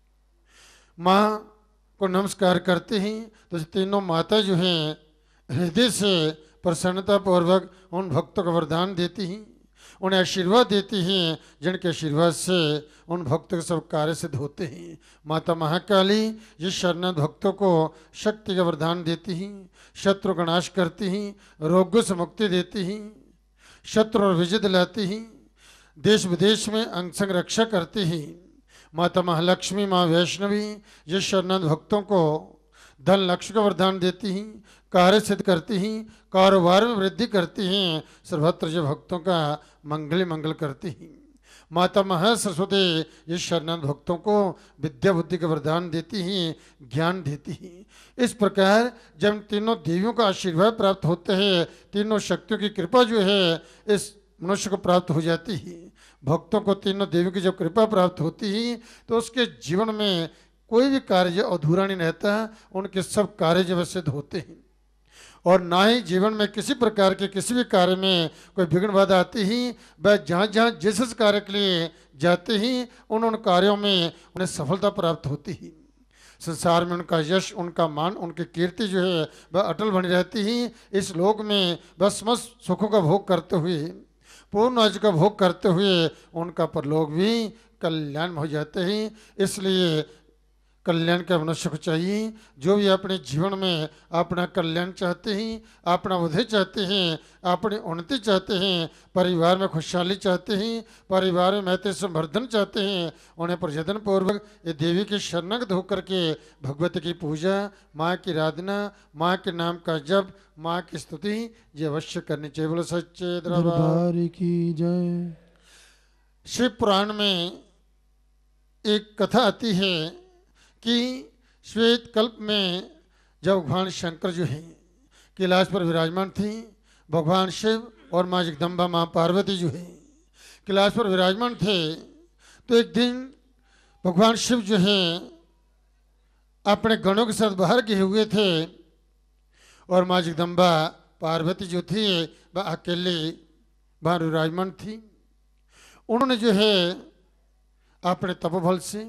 माँ को नमस्कार करते हैं, तो तीनों माता जो हैं हृदय से प्रसन्नता पूर्वक उन भक्तों को वरदान देती हैं, उन्हें आशीर्वाद देती हैं, जिनके आशीर्वाद से उन भक्तों के सब कार्य सिद्ध होते हैं। माता महाकाली ये शरणागत भक्तों को शक्ति का वरदान देती हैं, शत्रु का नाश करती हैं, रोगों से मुक्ति देती हैं, शत्रु और विजय दिलाती हैं, देश विदेश में अंग संग रक्षा करती हैं। माता महालक्ष्मी, माँ वैष्णवी ये शरणागत भक्तों को धन लक्ष्य का वरदान देती हैं, कार्य सिद्ध करती हैं, कारोबार में वृद्धि करती हैं, सर्वत्र जो भक्तों का मंगल मंगल करती हैं। माता महासरस्वती ये शरणागत भक्तों को विद्या बुद्धि का वरदान देती हैं, ज्ञान देती हैं। इस प्रकार जब तीनों देवियों का आशीर्वाद प्राप्त होता है, तीनों शक्तियों की कृपा जो है इस मनुष्य को प्राप्त हो जाती है। भक्तों को तीनों देवियों की जब कृपा प्राप्त होती है तो उसके जीवन में कोई भी कार्य अधूरा नहीं रहता, उनके सब कार्य जब सिद्ध होते हैं और ना ही जीवन में किसी प्रकार के किसी भी कार्य में कोई विघ्न बाधा आती ही। वह जहाँ जहाँ जिस जिस कार्य के लिए जाते ही उन उन कार्यों में उन्हें सफलता प्राप्त होती ही। संसार में उनका यश, उनका मान, उनकी कीर्ति जो है वह अटल बनी रहती ही। इस लोक में वह समस्त सुखों का भोग करते हुए, पूर्ण राज्य का भोग करते हुए उनका परलोक भी कल्याण हो जाते हैं। इसलिए कल्याण का मनुष्य को चाहिए, जो भी अपने जीवन में अपना कल्याण चाहते हैं, अपना उदय चाहते हैं, अपनी उन्नति चाहते हैं, परिवार में खुशहाली चाहते हैं, परिवार में महत्व संवर्धन चाहते हैं, उन्हें प्रजनन पूर्वक ये देवी के शरणागत होकर के भगवती की पूजा, माँ की आराधना, माँ के नाम का जप, माँ की स्तुति ये अवश्य करनी चाहिए। बोलो सच्चे दरबार की जय। शिव पुराण में एक कथा आती है कि श्वेत कल्प में जब भगवान शंकर जो है कैलाश पर विराजमान थी, भगवान शिव और माँ जगदम्बा माँ पार्वती जो है कैलाश पर विराजमान थे, तो एक दिन भगवान शिव जो है अपने गणों के साथ बाहर गए हुए थे और माँ जगदम्बा पार्वती जो थी वह अकेले बाहर विराजमान थी। उन्होंने जो है अपने तपोबल से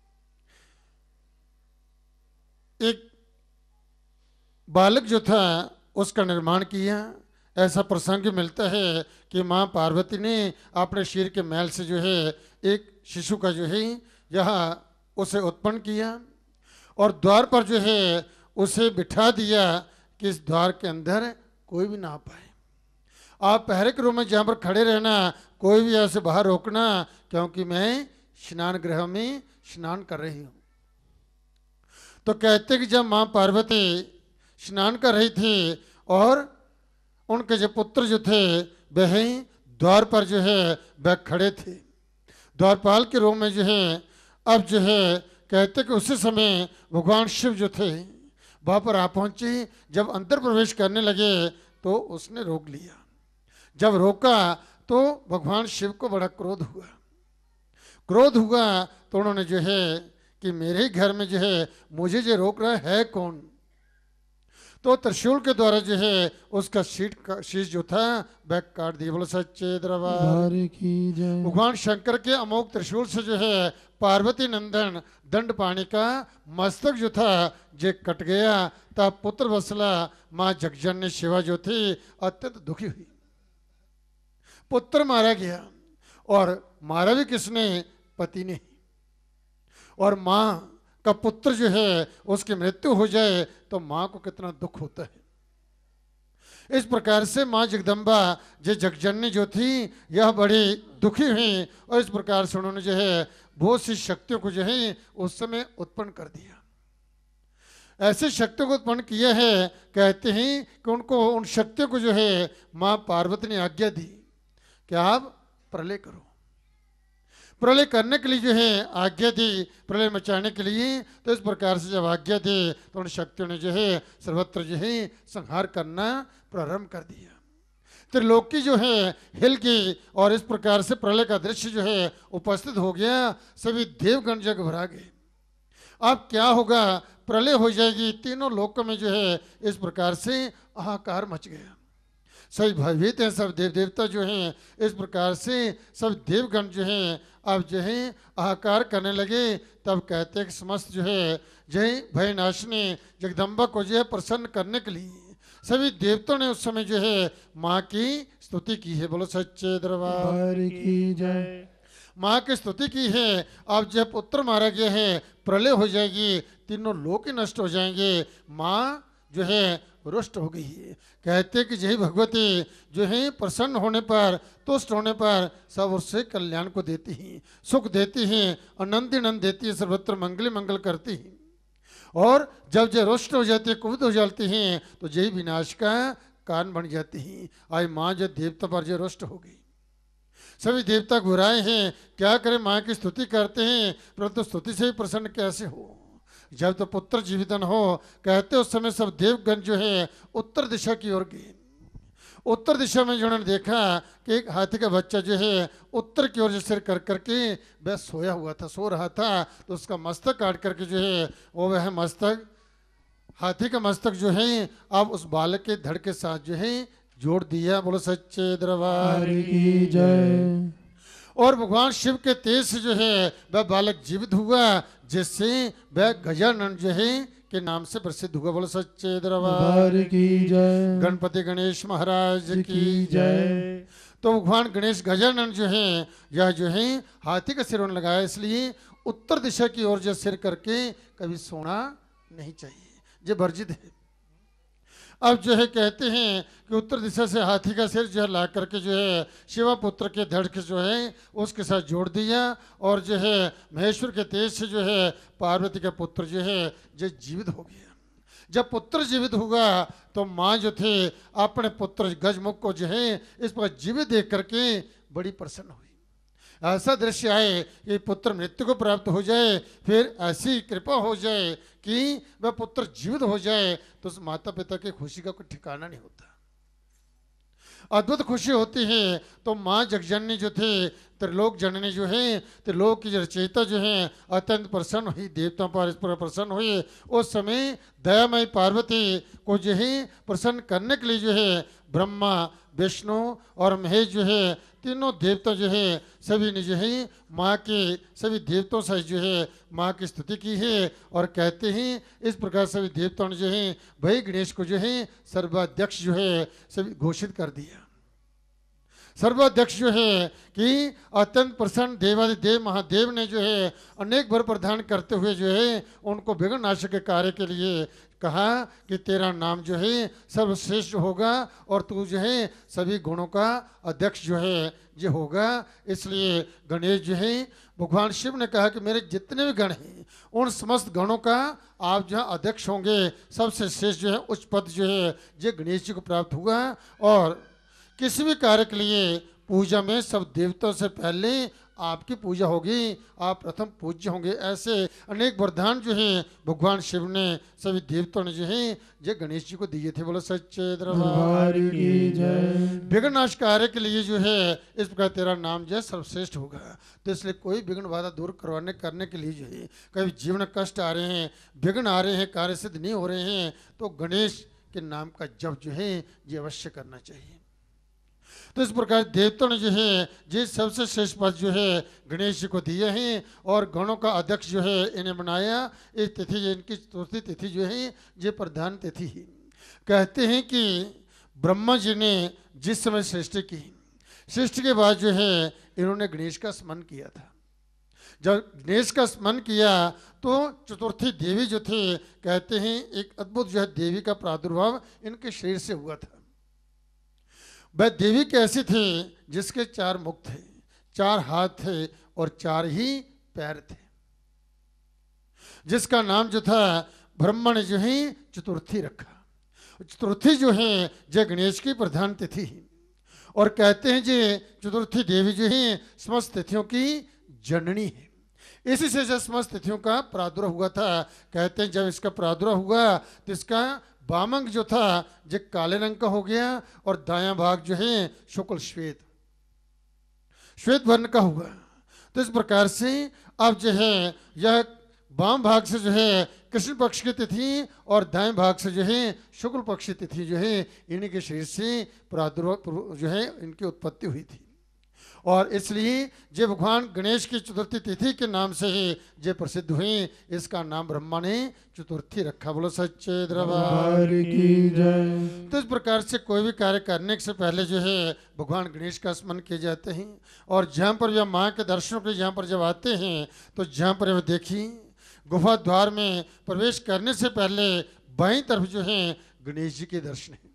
एक बालक जो था उसका निर्माण किया। ऐसा प्रसंग मिलता है कि माँ पार्वती ने अपने शरीर के मैल से जो है एक शिशु का जो है यहाँ उसे उत्पन्न किया और द्वार पर जो है उसे बिठा दिया कि इस द्वार के अंदर कोई भी ना आ पाए। आप पहरे के रूम में जहाँ पर खड़े रहना, कोई भी ऐसे बाहर रोकना, क्योंकि मैं स्नान गृह में स्नान कर रही हूँ। तो कहते कि जब माँ पार्वती स्नान कर रही थी और उनके जो पुत्र जो थे वह द्वार पर जो है वह खड़े थे, द्वारपाल के रूम में जो है। अब जो है कहते कि उसी समय भगवान शिव जो थे वहाँ पर आ पहुँचे। जब अंतर प्रवेश करने लगे तो उसने रोक लिया। जब रोका तो भगवान शिव को बड़ा क्रोध हुआ। क्रोध हुआ तो उन्होंने जो है कि मेरे ही घर में जो है मुझे जो रोक रहा है कौन। तो त्रिशूल के द्वारा जो है उसका शीट का शीश जो था वह काट दिया। बोलो सच्चे दरबार की जय। भगवान शंकर के अमोघ त्रिशूल से जो है पार्वती नंदन दंड पाणी का मस्तक जो था जे कट गया। तब पुत्र वत्सला माँ जगजननी शिवा जो थी अत्यंत दुखी हुई। पुत्र मारा गया और मारा भी किसने? पति ने। और माँ का पुत्र जो है उसकी मृत्यु हो जाए तो माँ को कितना दुख होता है। इस प्रकार से माँ जगदम्बा जो जगजननी जो थी यह बड़ी दुखी हुई और इस प्रकार से उन्होंने जो है बहुत सी शक्तियों को जो है उस समय उत्पन्न कर दिया। ऐसे शक्तियों को उत्पन्न किया है, कहते हैं कि उनको उन शक्तियों को जो है माँ पार्वती ने आज्ञा दी कि आप प्रलय करो। प्रलय करने के लिए जो है आज्ञा दी, प्रलय मचाने के लिए। तो इस प्रकार से जब आज्ञा दी तो उन शक्तियों ने जो है सर्वत्र जो है संहार करना प्रारंभ कर दिया। त्रिलोकी जो है हिल गई और इस प्रकार से प्रलय का दृश्य जो है उपस्थित हो गया। सभी देवगण जग भरा गए। अब क्या होगा, प्रलय हो जाएगी। तीनों लोकों में जो है इस प्रकार से हाहाकार मच गया। सभी भयभीत हैं, सब देव देवता जो हैं इस प्रकार से सब देवगण जो हैं अब जो है हाहाकार करने लगे। तब कहते हैं कि समस्त जो है जय भयनाशिनी जगदम्बा को जो है प्रसन्न करने के लिए सभी देवताओं ने उस समय जो है माँ की स्तुति की है। बोलो सच्चे दरबार की जय। माँ की स्तुति की है। अब जब पुत्र मारा गया है प्रलय हो जाएगी, तीनों लोक ही नष्ट हो जाएंगे। माँ जो है रुष्ट हो गई है। कहते कि जय भगवती जो है प्रसन्न होने पर तुष्ट होने पर सब उससे कल्याण को देती हैं, सुख देती हैं, आनंद आनंद देती है, सर्वत्र मंगल मंगल करती हैं। और जब जय रुष्ट हो जाती है, कुपित हो जाती हैं तो जय विनाश का कारण बन जाती हैं। आज माँ जब देवता पर जय रुष्ट हो गई, सभी देवता घुराए हैं, क्या करें, माँ की स्तुति करते हैं परंतु स्तुति से ही प्रसन्न कैसे हो जब तो पुत्र जीवितन हो। कहते उस समय सब देवगण जो है उत्तर दिशा की ओर गए। उत्तर दिशा में जो उन्होंने देखा कि एक हाथी का बच्चा जो है उत्तर की ओर जो सिर कर करके वह सोया हुआ था, सो रहा था। तो उसका मस्तक काट करके जो है वो वह मस्तक हाथी का मस्तक जो है अब उस बालक के धड़ के साथ जो है जोड़ दिया। बोलो सच्चे दरबार की जय। और भगवान शिव के तेज से जो है वह बालक जीवित हुआ, जिससे वह गजानन जो है के नाम से प्रसिद्ध हुआ। बोलो सच्चे दरबार की जय। गणपति गणेश महाराज की जय। तो भगवान गणेश गजानन जो है यह जो है हाथी का सिर उन्होंने लगाया, इसलिए उत्तर दिशा की ओर जो सिर करके कभी सोना नहीं चाहिए, ये वर्जित है। अब जो है कहते हैं कि उत्तर दिशा से हाथी का सिर जो है ला करके जो है शिवा पुत्र के धड़ के जो है उसके साथ जोड़ दिया और जो है महेश्वर के तेज से जो है पार्वती का पुत्र जो है जो जीवित हो गया। जब पुत्र जीवित हुआ तो माँ जो थे अपने पुत्र गजमुख को जो है इस पर जीवित देख करके बड़ी प्रसन्न हुई। ऐसा दृश्य आए कि पुत्र मृत्यु को प्राप्त हो जाए, फिर ऐसी कृपा हो जाए कि वह पुत्र जीवित हो जाए, तो उस माता पिता की खुशी का कोई ठिकाना नहीं होता। अद्भुत खुशी होती है। तो माँ जगजननी जो थे त्रिलोक जननी जो है त्रिलोक की रचयिता जो है अत्यंत प्रसन्न हुई, देवताओं पर इस पर प्रसन्न हुई। उस समय दयामयी पार्वती को जो है प्रसन्न करने के लिए जो है ब्रह्मा विष्णु और महेश जो है तीनों देवता जो है सभी ने जो है माँ के सभी देवताओं से जो है माँ की स्तुति की है। और कहते हैं इस प्रकार सभी देवताओं ने जो है भाई गणेश को जो है सर्वाध्यक्ष जो है सभी घोषित कर दिया। सर्वाध्यक्ष जो है कि अत्यंत प्रसन्न देवादिदेव महादेव ने जो है अनेक वर प्रदान करते हुए जो है उनको विघ्न नाशक के कार्य के लिए कहा कि तेरा नाम जो है सर्वश्रेष्ठ होगा और तू जो है सभी गुणों का अध्यक्ष जो है ये होगा। इसलिए गणेश जो है भगवान शिव ने कहा कि मेरे जितने भी गण हैं उन समस्त गणों का आप जो है अध्यक्ष होंगे। सबसे श्रेष्ठ जो है उच्च पद जो है ये गणेश जी को प्राप्त हुआ। और किसी भी कार्य के लिए पूजा में सब देवताओं से पहले आपकी पूजा होगी, आप प्रथम पूज्य होंगे। ऐसे अनेक वरदान जो हैं भगवान शिव ने सभी देवताओं ने जो है ये गणेश जी को दिए थे। बोलो सच्चे दरबार की जय। विघ्न नाश कार्य के लिए जो है इस प्रकार तेरा नाम जो है सर्वश्रेष्ठ होगा। तो इसलिए कोई विघ्न बाधा दूर करवाने करने के लिए जो है कभी जीवन कष्ट आ रहे हैं, विघ्न आ रहे हैं, कार्य सिद्ध नहीं हो रहे हैं, तो गणेश के नाम का जप जो है ये अवश्य करना चाहिए। तो इस प्रकार देवताओं ने जो है जिस सबसे श्रेष्ठ पद जो है गणेश जी को दिए हैं और गणों का अध्यक्ष जो है इन्हें बनाया। इस तिथि इनकी चतुर्थी तिथि जो है ये प्रधान तिथि है। कहते हैं कि ब्रह्मा जी ने जिस समय सृष्टि की, सृष्टि के बाद जो है इन्होंने गणेश का स्मरण किया था। जब गणेश का स्मरण किया तो चतुर्थी देवी जो थे, कहते हैं एक अद्भुत जो है देवी का प्रादुर्भाव इनके शरीर से हुआ था। वह देवी कैसी थी जिसके चार मुख थे, चार हाथ थे और चार ही पैर थे, जिसका नाम जो था ब्रह्मा ने जो है चतुर्थी रखा। चतुर्थी जो है जय गणेश की प्रधान तिथि है और कहते हैं जे चतुर्थी देवी जो है समस्त तिथियों की जननी है। इसी से जब समस्त तिथियों का प्रादुर्भाव हुआ था, कहते हैं जब इसका प्रादुर्भाव हुआ तो इसका वामंग जो था जो काले रंग का हो गया और दायां भाग जो है शुक्ल श्वेत श्वेत वर्ण का हुआ। तो इस प्रकार से अब जो है यह वाम भाग से जो है कृष्ण पक्ष की तिथि और दाएं भाग से जो है शुक्ल पक्ष की तिथि जो है इन्हीं के शरीर से प्रादुर्भाव जो है इनकी उत्पत्ति हुई थी। और इसलिए जे भगवान गणेश की चतुर्थी तिथि के नाम से ही जे प्रसिद्ध हुई, इसका नाम ब्रह्मा ने चतुर्थी रखा। बोलो सच्चे दरबार की जय। तो इस प्रकार से कोई भी कार्य करने से पहले जो है भगवान गणेश का स्मरण किए जाते हैं। और जहाँ पर यह माँ के दर्शनों के जहाँ पर जब आते हैं तो जहाँ पर वह देखी गुफा द्वार में प्रवेश करने से पहले बाईं तरफ जो है गणेश जी के दर्शन है।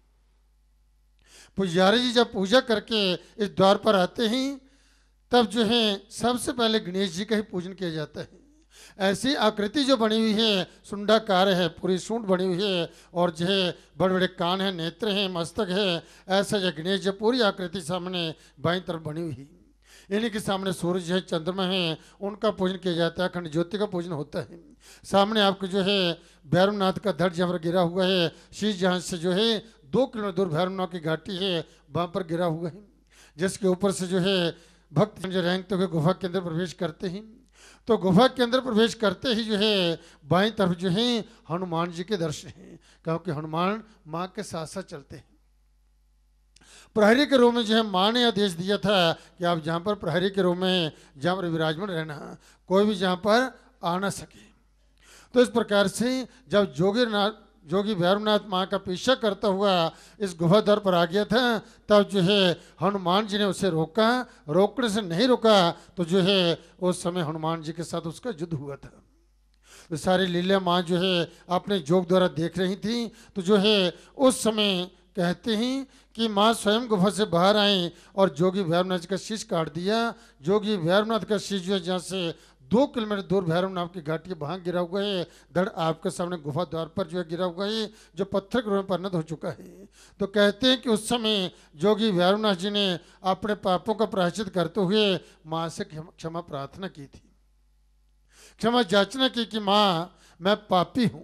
पुजारी जी जब पूजा करके इस द्वार पर आते हैं तब जो है सबसे पहले गणेश जी का ही पूजन किया जाता है। ऐसी आकृति जो बनी हुई है, सुंडाकार है, पूरी सूंड बनी हुई है और जो है बड़े बड़े कान हैं, नेत्र हैं, मस्तक है, ऐसा जो गणेश जी पूरी आकृति सामने बाईं तरफ बनी हुई है। इन्हीं के सामने सूरज है, चंद्रमा है, उनका पूजन किया जाता है। अखंड ज्योति का पूजन होता है। सामने आपको जो है भैरवनाथ का धड़ जहाँ पर गिरा हुआ है, शीश जहाँ से जो है दो किलोमीटर दूर भैरवनाथ की घाटी है, वहाँ पर गिरा हुआ है, जिसके ऊपर से जो है भक्त जो रेंगते हुए गुफा के अंदर प्रवेश करते हैं। तो गुफा के अंदर प्रवेश करते ही जो है बाईं तरफ जो है हनुमान जी के दर्शन हैं, क्योंकि हनुमान माँ के साथ साथ चलते हैं। प्रहरी के रूप में जो है माँ ने आदेश दिया था कि आप जहाँ पर प्रहरी के रूप में जहाँ पर विराजमान रहना, कोई भी जहाँ पर आ ना सके। तो इस प्रकार से जब जोगीनाथ जोगी भैरवनाथ माँ का पीछा करता हुआ इस गुफा द्वार पर आ गया था, तब जो है हनुमान जी ने उसे रोका। रोकने से नहीं रोका तो जो है उस समय हनुमान जी के साथ उसका युद्ध हुआ था। तो सारी लीला माँ जो है अपने जोग द्वारा देख रही थी। तो जो है उस समय कहते हैं कि माँ स्वयं गुफा से बाहर आई और जोगी भैरवनाथ का शीश काट दिया। जोगी भैरवनाथ का शीश जो है जहाँ से दो किलोमीटर दूर भैरवनाथ की घाटी वहाँ गिरा हुआ है, धड़ आपके सामने गुफा द्वार पर जो है गिरा हुआ है, जो पत्थर के रूप में परिणत हो चुका है। तो कहते हैं कि उस समय जोगी भैरवनाथ जी ने अपने पापों का प्रायश्चित करते हुए माँ से क्षमा प्रार्थना की थी, क्षमा याचना की कि माँ मैं पापी हूँ,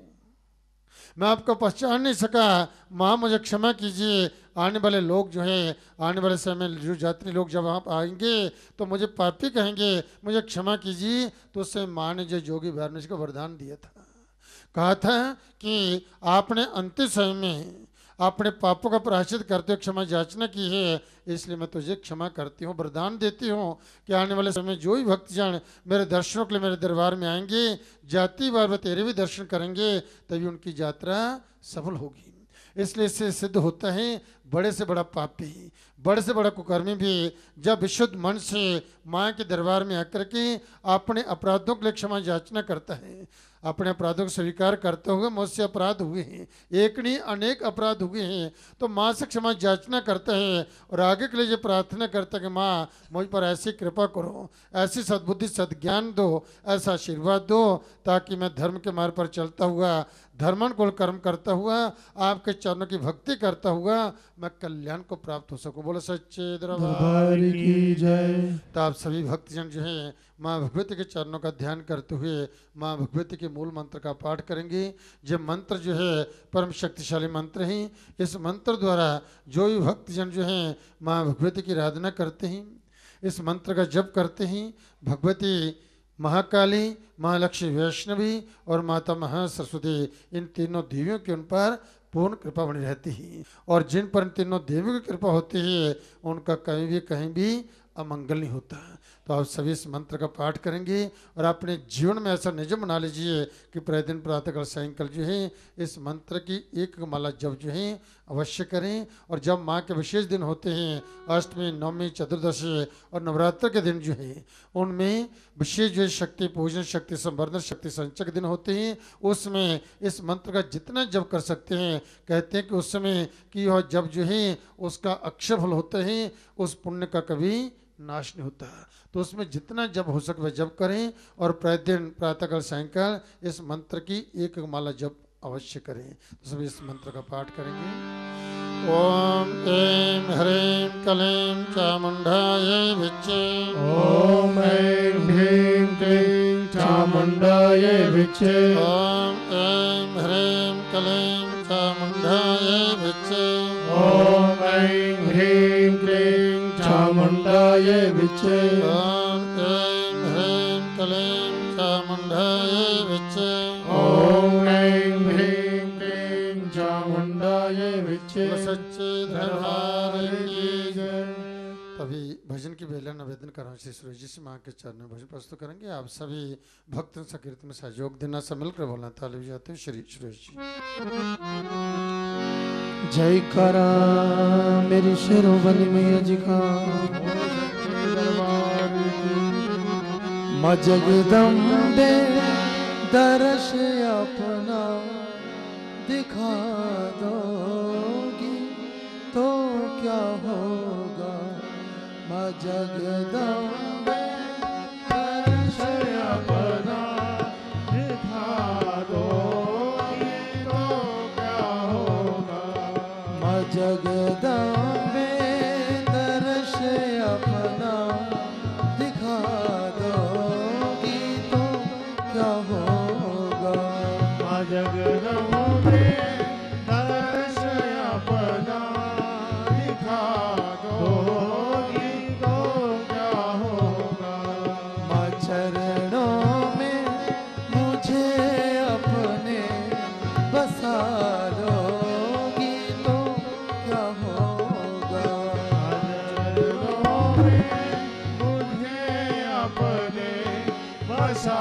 मैं आपको पहचान नहीं सका, माँ मुझे क्षमा कीजिए। आने वाले लोग जो है आने वाले समय में जो यात्री लोग जब वहाँ आएंगे तो मुझे पापी कहेंगे, मुझे क्षमा कीजिए। तो उससे माँ ने जो जोगी भैरवनाथ को वरदान दिया था, कहा था कि आपने अंतिम समय में अपने पापों का प्रायश्चित करते हुए क्षमा याचना की है, इसलिए मैं तुझे क्षमा करती हूँ, वरदान देती हूँ कि आने वाले समय में जो भी भक्तजन मेरे दर्शनों के लिए मेरे दरबार में आएंगे, जाति बार वे तेरे भी दर्शन करेंगे, तभी उनकी यात्रा सफल होगी। इसलिए इससे सिद्ध होता है बड़े से बड़ा पापी, बड़े से बड़ा कुकर्मी भी जब विशुद्ध मन से माँ के दरबार में आकर के अपने अपराधों के लिए क्षमा याचना करता है, अपने अपराधों को स्वीकार करते हुए मुझसे अपराध हुए हैं, एक नहीं अनेक अपराध हुए हैं, तो माँ से क्षमा याचना करता है और आगे के लिए ये प्रार्थना करता है कि माँ मुझ पर ऐसी कृपा करो, ऐसी सद्बुद्धि सद्ज्ञान दो, ऐसा आशीर्वाद दो ताकि मैं धर्म के मार्ग पर चलता हुआ, धर्मानुकूल कर्म करता हुआ, आपके चरणों की भक्ति करता हुआ मैं कल्याण को प्राप्त हो सकूं। बोलो सच्चे दरबार की जय। तो आप सभी भक्तजन जो है माँ भगवती के चरणों का ध्यान करते हुए माँ भगवती के मूल मंत्र का पाठ करेंगे। ये मंत्र जो है परम शक्तिशाली मंत्र हैं। इस मंत्र द्वारा जो भी भक्तजन जो हैं माँ भगवती की आराधना करते हैं, इस मंत्र का जप करते हैं, भगवती महाकाली, महालक्ष्मी वैष्णवी और माता महासरस्वती इन तीनों देवियों के उन पर पूर्ण कृपा बनी रहती है। और जिन पर इन तीनों देवियों की कृपा होती है उनका कहीं भी कहीं भी अमंगल नहीं होता। तो आप सभी इस मंत्र का पाठ करेंगे और अपने जीवन में ऐसा नियम बना लीजिए कि प्रतिदिन प्रातःकाल सायंकाल जो है इस मंत्र की एक माला जप जो है अवश्य करें। और जब माँ के विशेष दिन होते हैं, अष्टमी, नवमी, चतुर्दशी और नवरात्र के दिन जो है उनमें विशेष जो है शक्ति पूजन, शक्ति संवर्धन, शक्ति संचय के दिन होते हैं, उसमें इस मंत्र का जितना जप कर सकते हैं, कहते हैं कि उस समय कि वह जब जो है उसका अक्षय फल होता है, उस पुण्य का कभी नाश नहीं होता। तो उसमें जितना जब हो सके वह जप करें और प्रतिदिन प्रातःकाल सायंकाल इस मंत्र की एक माला जप अवश्य करें। तो सभी इस मंत्र का पाठ करेंगे। ओम ऐं ह्रीं क्लीं चामुंडायै विच्चे। ओम ऐं ह्रीं क्लीं चामुंडायै विच्चे। ओम ऐं ह्रीं क्लीं चामुंडायै विच्चे। ओम ऐं ह्रीं क्लीं चामुंडायै विच्चे। ओम ऐं ह्रीं क्लीं चामुंडायै विच्चे। ओम ऐं ह्रीं क्लीं चामुंडायै विच्चे। सच्चे दरबार की जय। तभी भजन की बेला निवेदन कर रहा हूँ श्री सूरज जी से, माँ के चरणों में भजन प्रस्तुत करेंगे। आप सभी भक्त संकीर्तन में सहयोग देना, सब मिलकर बोलना। ताली बजाते हैं श्री सूरज जी। जय करा मेरी शेरोवली मैया जी का। माँ जगदम्बे दर्श अपना दिखा दोगी तो क्या होगा। माँ जगदम्बे दर्श अपना दिखा दोगी तो क्या होगा। माँ जगदम्बे दर्श अपना दिखा दोगी तो क्या होगा। माँ जगदम्बे दर्श अपना दिखा दोगी तो क्या होगा। माँ चरणों में मुझे अपने बसा लोगी तो क्या होगा। चरणों में मुझे अपने बसा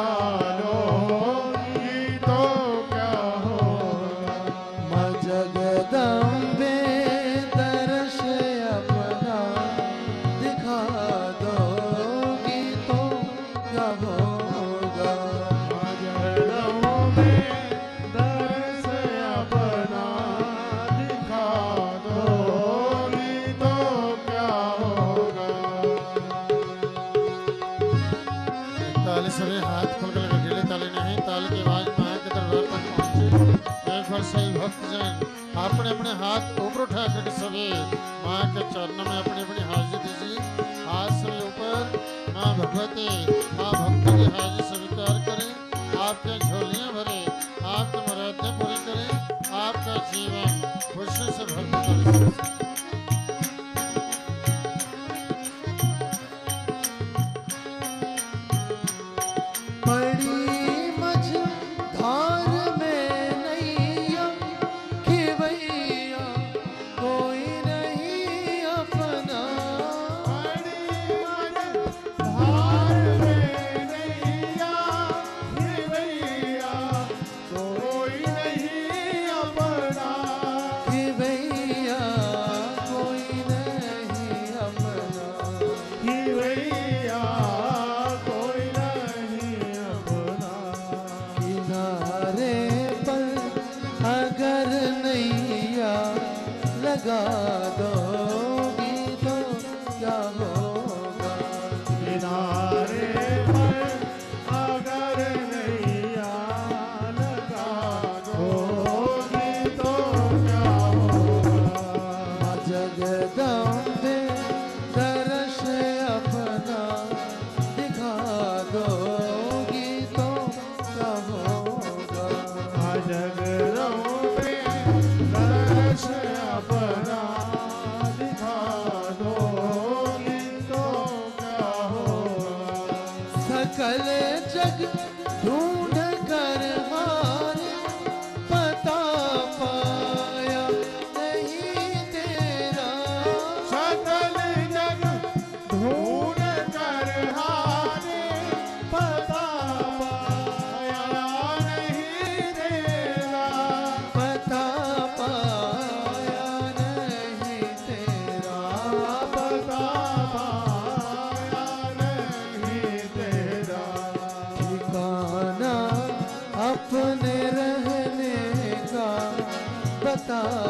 लोगी तो क्या होगा। माँ जगदम्बे दर्श अपना दिखा दोगी तो क्या होगा। माँ जगदम्बे दर्श अपना दिखा दोगी तो क्या होगा। ताली सभी हाथ खोल कर लगे, ढीले ताली नहीं, ताली की आवाज माँ के दरबार तक पहुंचे। एक बार सही भक्तजन अपने अपने हाथ ऊपर उठा करके सभी माँ के चरणों में अपनी अपनी हाजिरी दीजिए। हाथ सभी ऊपर। माँ भगवती, माँ भक्तों की हाजिरी स्वीकार करें, आपके झोलियां भरे, आपकी मुरादें पूरी करें, आपका जीवन खुशी से भरपूर करे। बड़ी मझधार में नैया खिवैया कोई नहीं अपना। बड़ी मझधार में नैया खिवैया कोई नहीं अपना। खिवैया कोई नहीं अपना। खिवैया कोई नहीं अपना। किनारे पर अगर नैया लगा दोगी तो क्या होगा। किनारे पर अगर नैया लगा दोगी तो क्या होगा। माँ जगदम्बे दर्श अपना दिखा दोगी तो क्या होगा। माँ जगदम्बे दर्श अपना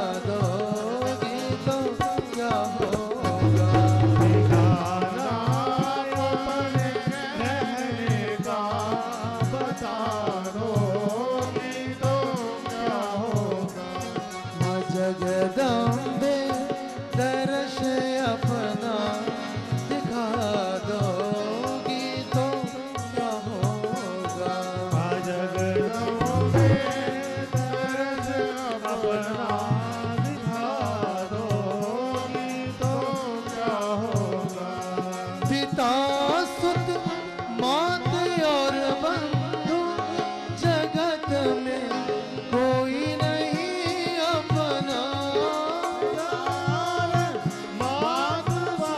दोगी तो क्या होगा। ठिकाना अपने रहने का बता दोगी तो क्या होगा। माँ जगदम्बे दर्श अपना दिखा दोगी तो क्या होगा। माँ जगदम्बे दर्श अपना दिखा दोगी तो क्या होगा। पिता सुत मात और बंधु जगत में कोई नहीं अपना। मात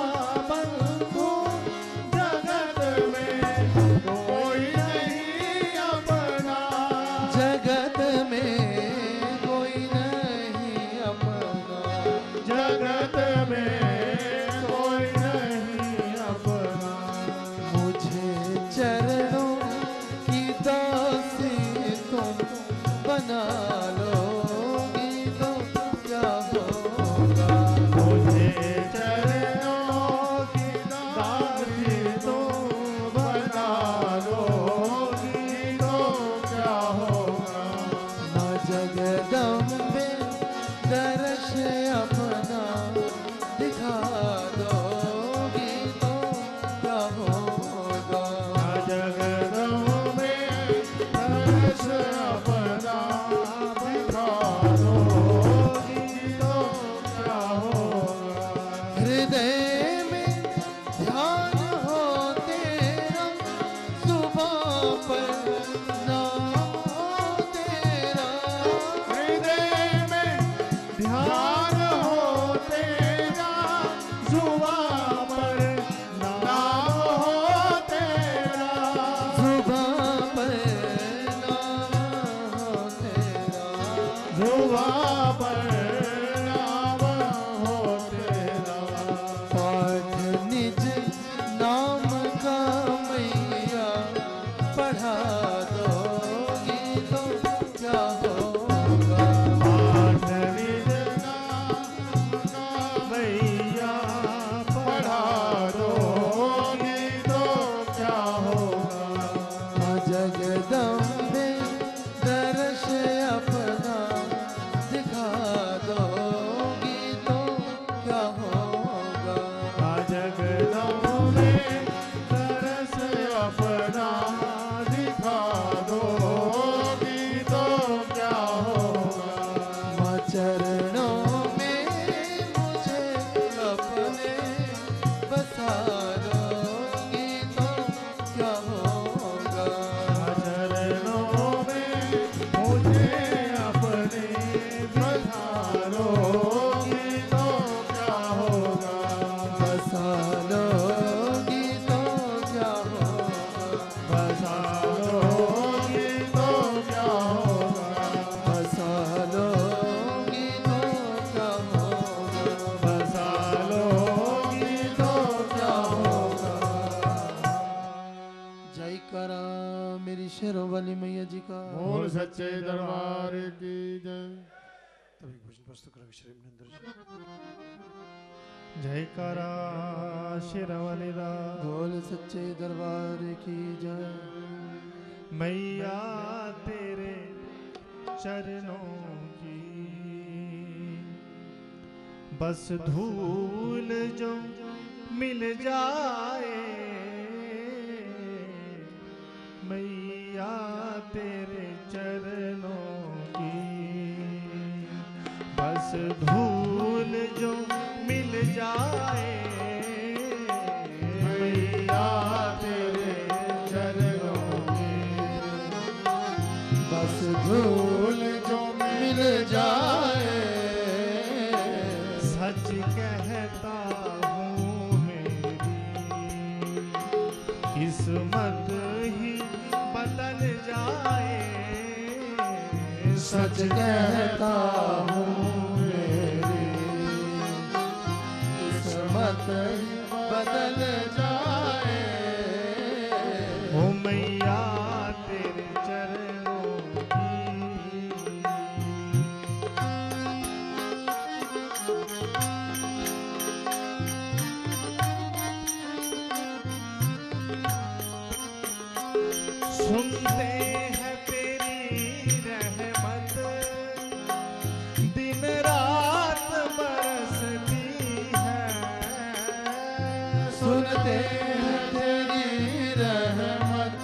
बंधु जगत में कोई नहीं अपना। जगत में कोई नहीं अपना। जगत में कोई नहीं अपना। मुझे चरणों की दासी तुम बना लोगी तो क्या होगा। मुझे चरणों की दासी तुम बना लोगी तो क्या होगा। माँ जगदम्बे दर्श अपना दिखा दोगी तो क्या होगा। जगदम्बे दर्श अपना दिखा दोगी तो क्या होगा। हृदय में ध्यान हो तेरा सुबह पर नाम हो तेरा। हृदय में ध्यान हो तेरा जुबां पर नाम हो तेरा। सुबह पर नाम हो तेरा। जुबां पर नाम हो तेरा। पाठ निज नाम का मैया पढ़ा दोगी तो क्या होगा। पाठ निज नाम का मैया पढ़ा दोगी तो क्या होगा। माँ जगदम्बे दर्श अपना दिखा दोगी तो क्या होगा। जगदम्बे दर्श अपना दिखा दोगी तो क्या होगा। माँ चरणों में मुझे अपने बसा दोगी तो क्या होगा। चरणों में मुझे अपने बसा दोगी तो क्या होगा। बसा लोगी तो क्या होगा। बसा दोगी तो क्या होगा। बसा लोगी तो क्या होगा। बसा लोगी तो क्या होगा। जय करा मेरी शेरों वाली मैया जी का। बोल सच्चे दरबार की जय। तभी भोजन प्रस्तुत करेंगे श्री मनिंदर जी। जयकारा शिरवली दा। बोल सच्चे दरबार की जय। मैया तेरे चरणों की बस धूल जो मिल जाए। मैया तेरे चरणों की बस धूल जो मिल जाए। मैया तेरे चरणों की बस धूल जो मिल जाए। सच कहता हूँ मेरी किस्मत ही बदल जाए। सच कहता हूँ मेरी किस्मत ही बदल जाए। ओ मैया तेरे चरणों की सुनते हैं तेरी रहमत दिन रात बरसती है, सुनते हैं तेरी रहमत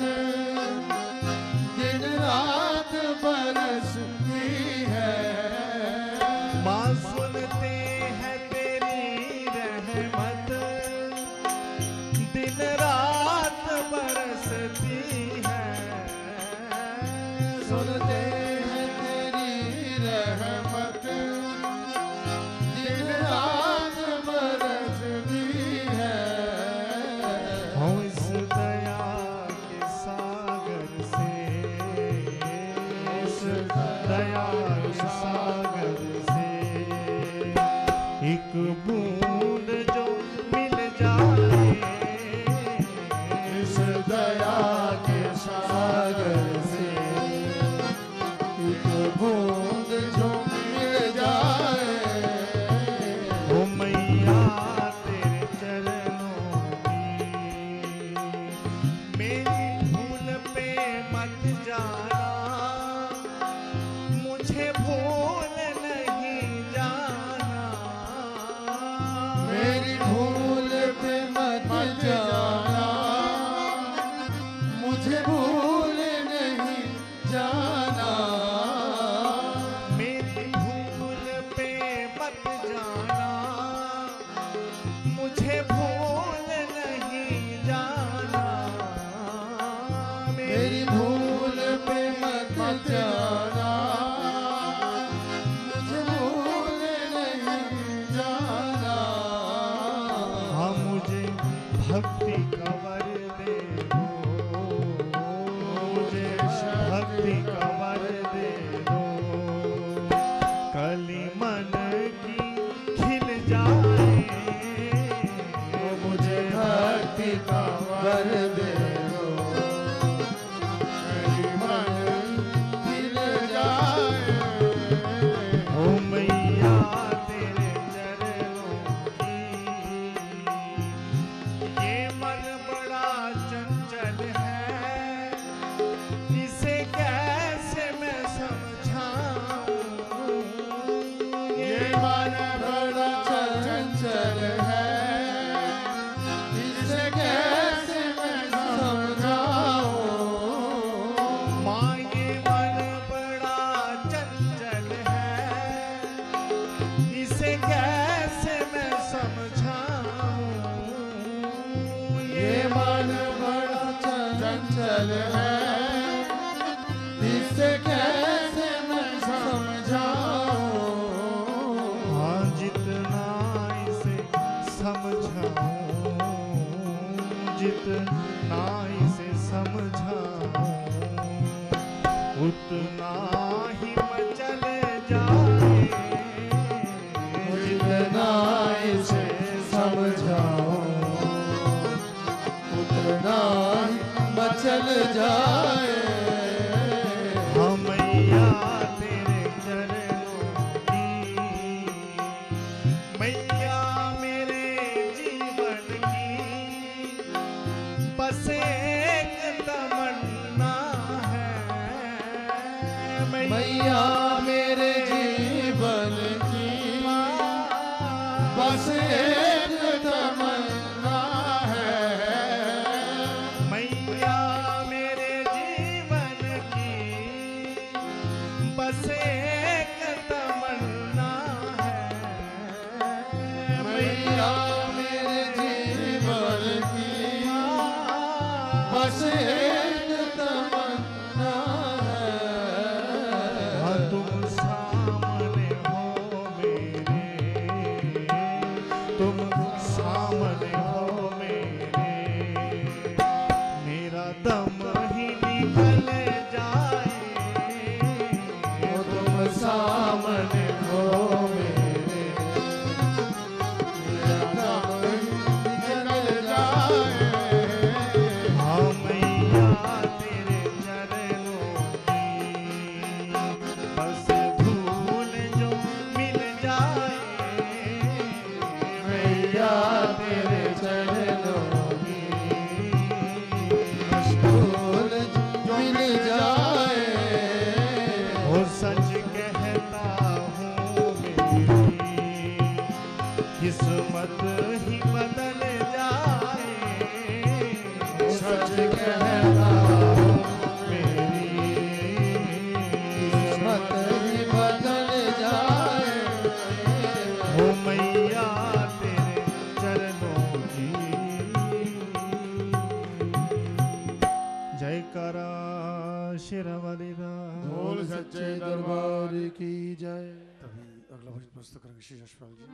दिन रात बरसती है। माँ सुनते हैं तेरी रहमत दिन रात बरसती है, सुनते हैं तेरी रहमत दिन रात बरसती है। हम इस दया के सागर से, इस दया के सागर से एक बूंद जो मिल जाए, इस दया के सागर से एक बूंद जो मिल जाए। ओ मैया तेरे चरणों की मेरी भूल पे मत जाना, मुझे भूल नहीं जाना, मेरी भूल पे मत जाना, मुझे भूल नहीं जाना। मेरी भूल पे मत जाना, मुझे भूल नहीं जाना, मेरी भूल पे मत जाना, मुझे भूल नहीं जाना। हाँ मुझे भक्ति का वर दे दो, मुझे भक्ति का वर दे दो, कली मन की खिल जाए, मुझे भक्ति का वर दे दो, मेरी मन खिल जाए। ओ मैया तेरे चरणों की ये मन बड़ा चंचल है, इसे कैसे मैं समझाऊं, ये मन बड़ा चंचल है, इसे कैसे मैं समझाऊं। माँ ये मन बड़ा चंचल है, इसे कैसे मैं समझाऊं, ये मन बड़ा चंचल है, इसे कैसे मैं समझाऊं। हाँ जितना इसे समझाऊं, जितना इसे समझाऊं, उतना ही मचल जाए, जितना इसे समझाऊं, उतना ही मचल जाए। हाँ मैया तेरे चरणों की, मैया मेरे जीवन की बस एक तमन्ना है, मैया मेरे जीवन की बस एक तमन्ना है। मैया मेरे जीवन की बस एक तमन्ना है, मैया मेरे जीवन की बस एक तमन्ना है। हाँ तुम सामने हो मेरे, तुम सामने हो मेरे, मेरा दम ही निकल जाए, ओ तुम सामने हो मेरे, मेरा दम निकल जाए। हाँ मैया तेरे चरणों की बस धूल जो मिल जाए, किस्मत ही बदल जाए, सच कहता हूँ मेरी किस्मत ही बदल जाए। हो मैया तेरे चरणों की जयकारा शेरावाली दा। बोल सच्चे दरबार की जय। तभी अगला भजन प्रस्तुत करेंगे श्री यशपाल जी।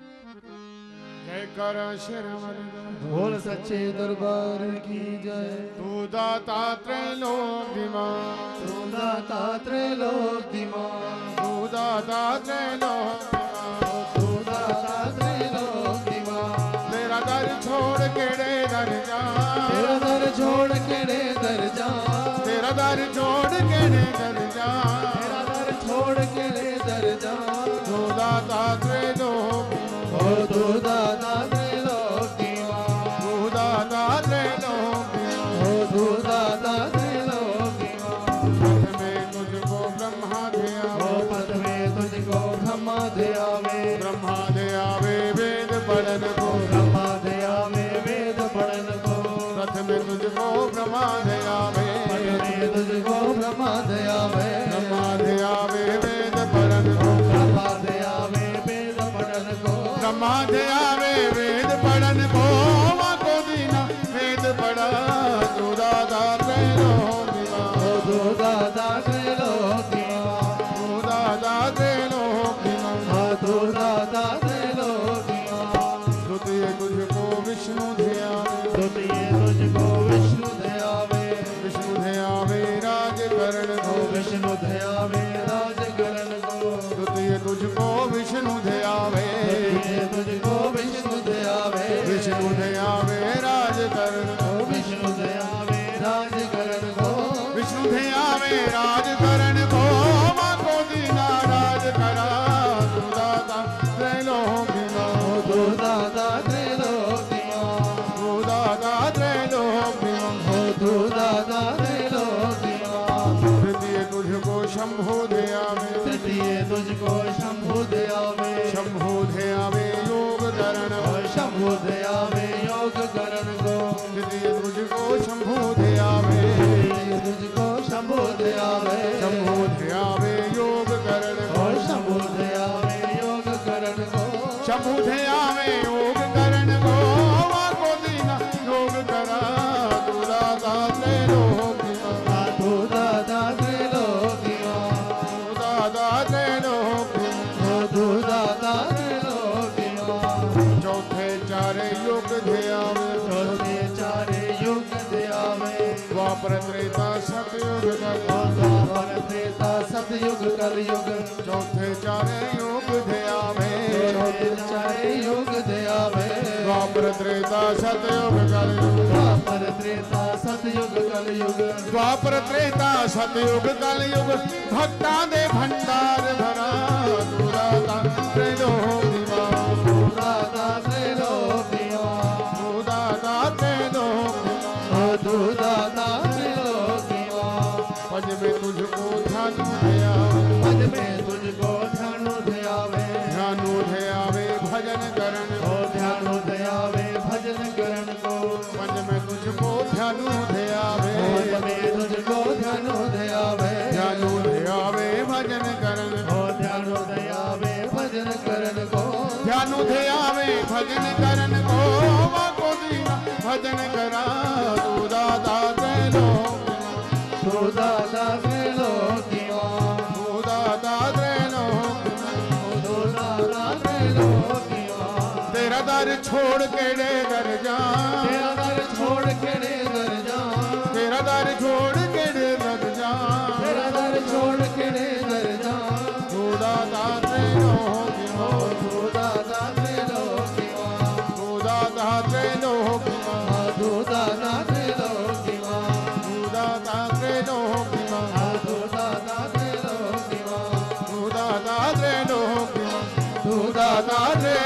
जय कर शेरावाली दा। बोल सच्चे दरबार की जय। तू दाता त्रैलोक्यमान, तू दाता त्रैलोक्यमान, तू दाता त्रैलोक्यमान, तू दाता त्रैलोक्यमान। तेरा दर छोड़ केड़े दर जा, तेरा दर छोड़ केड़े दर जा, तेरा दर छोड़ केड़े दर जा, तेरा दर छोड़ केड़े दर जा। तू दाता त्रैलोक्यमान, ओ तू दाता त्रैलोक्यमान, तू दाता त्रैलोक्यमान, ओ तू दाता त्रैलोक्यमान। पथ में तुझको ब्रह्मा दिया, ओ पथ में तुझको ब्रह्मा दया वे, ब्रह्मा दिया वे वेद पढ़न को, ब्रह्मा दया वे वेद पढ़न को। रथ में तुझको ब्रह्मा दिया वे, पथ में तुझको ब्रह्मा दया वे, ब्रह्मा दिया वे वेद पढ़न को, ब्रह्मा दया वे वेद पढ़न को। ब्रह्मा दिया वे वेद पढ़न को, माँ को दीना वेद पढ़ा, तू दाता त्रैलोक्यमान, ओ तू दाता त्रैलोक्यमान, तू दाता त्रैलोक्यमान। ओ तू दाता त्रैलोक्यमान। द्वितीय तुझको विष्णु धिया, द्वितीय तुझको विष्णु दया वे, विष्णु धिया वे राज करण ओ को, विष्णु दया वे राज करण को। द्वितीय तुझको विष्णु धिया वे, द्वितीय तुझको विष्णु दया वे, विष्णु धिया वे राज करण ओ को, विष्णु दया वे राज करण को। विष्णु धिया वे राज करण को, माँ को दीना राज करा, तू दाता त्रैलोक्यमान, ओ तू दाता त्रैलोक्यमान, तू दाता त्रैलोक्यमान। ओ तू दाता त्रैलोक्यमान। तृतीय तुझको शंभु धिया वे, तृतीय तुझको शंभु दया वे, शंभु धिया वे योग करण ओ को, शंभु दया वे योग करण को। तृतीय तुझको शंभु धिया वे, तृतीय तुझको शंभु दया वे, शंभु धिया वे योग करण ओ को, शंभु दया वे योग करण को। शंभु धिया वे योग करण को, माँ को दीना योग करा, तू दाता त्रैलोक्यमान, आ तू दाता त्रैलोक्यमान, तू दाता त्रैलोक्यमान। ओ तू दाता त्रैलोक्यमान। चौथे चारे योग धिया वे, चौथे चारे युग दया वे, द्वापर त्रेता सतयुग कल, ओ द्वापर त्रेता सतयुग कलयुग। चौथे चारे योग धिया वे, चौथे चारे युग दया वे, द्वापर त्रेता सतयुग कलयुग, द्वापर त्रेता सतयुग कलयुग। द्वापर त्रेता सतयुग कलयुग, भक्ता दे भंडार भरा, तू दाता त्रैलोक्यमान, तू दाता त्रैलोक्यमान, तू दाता त्रैलोक्यमान। ओ तू दाता त्रैलोक्यमान। पद में तुझको ध्यान धिया, पद में तुझको ध्यानु दया वे, ध्यानु धिया वे भजन करण ओ ध्यानु दया वे भजन करण को। पद में तुझको ध्यानु धिया वे, पद में तुझको ध्यानु दया वे, ध्यानु धिया वे भजन करण, ओ ध्यानु दया वे भजन करण को। ध्यानु धिया वे भजन करण को, माँ को दीना भजन करा, तू दाता त्रैलोक्यमान, तू दाता त्रैलोक्यमान, तू दाता त्रैलोक्यमान। ओ तू दाता त्रैलोक्यमान। तेरा दर छोड़ केड़े दर जा, तेरा दर छोड़ केड़े दर जा, तेरा दर छोड़ केड़े दर जा, तेरा दर छोड़ केड़े दर जा। तू दाता त्रैलोक्यमान, ओ तू दाता त्रैलोक्यमान, तू दाता त्रैलोक्यमान, आ तू दाता त्रैलोक्यमान, तू दाता त्रैलोक्यमान, आ तू दाता त्रैलोक्यमान, तू दाता त्रैलोक्यमान, तू दाता दाता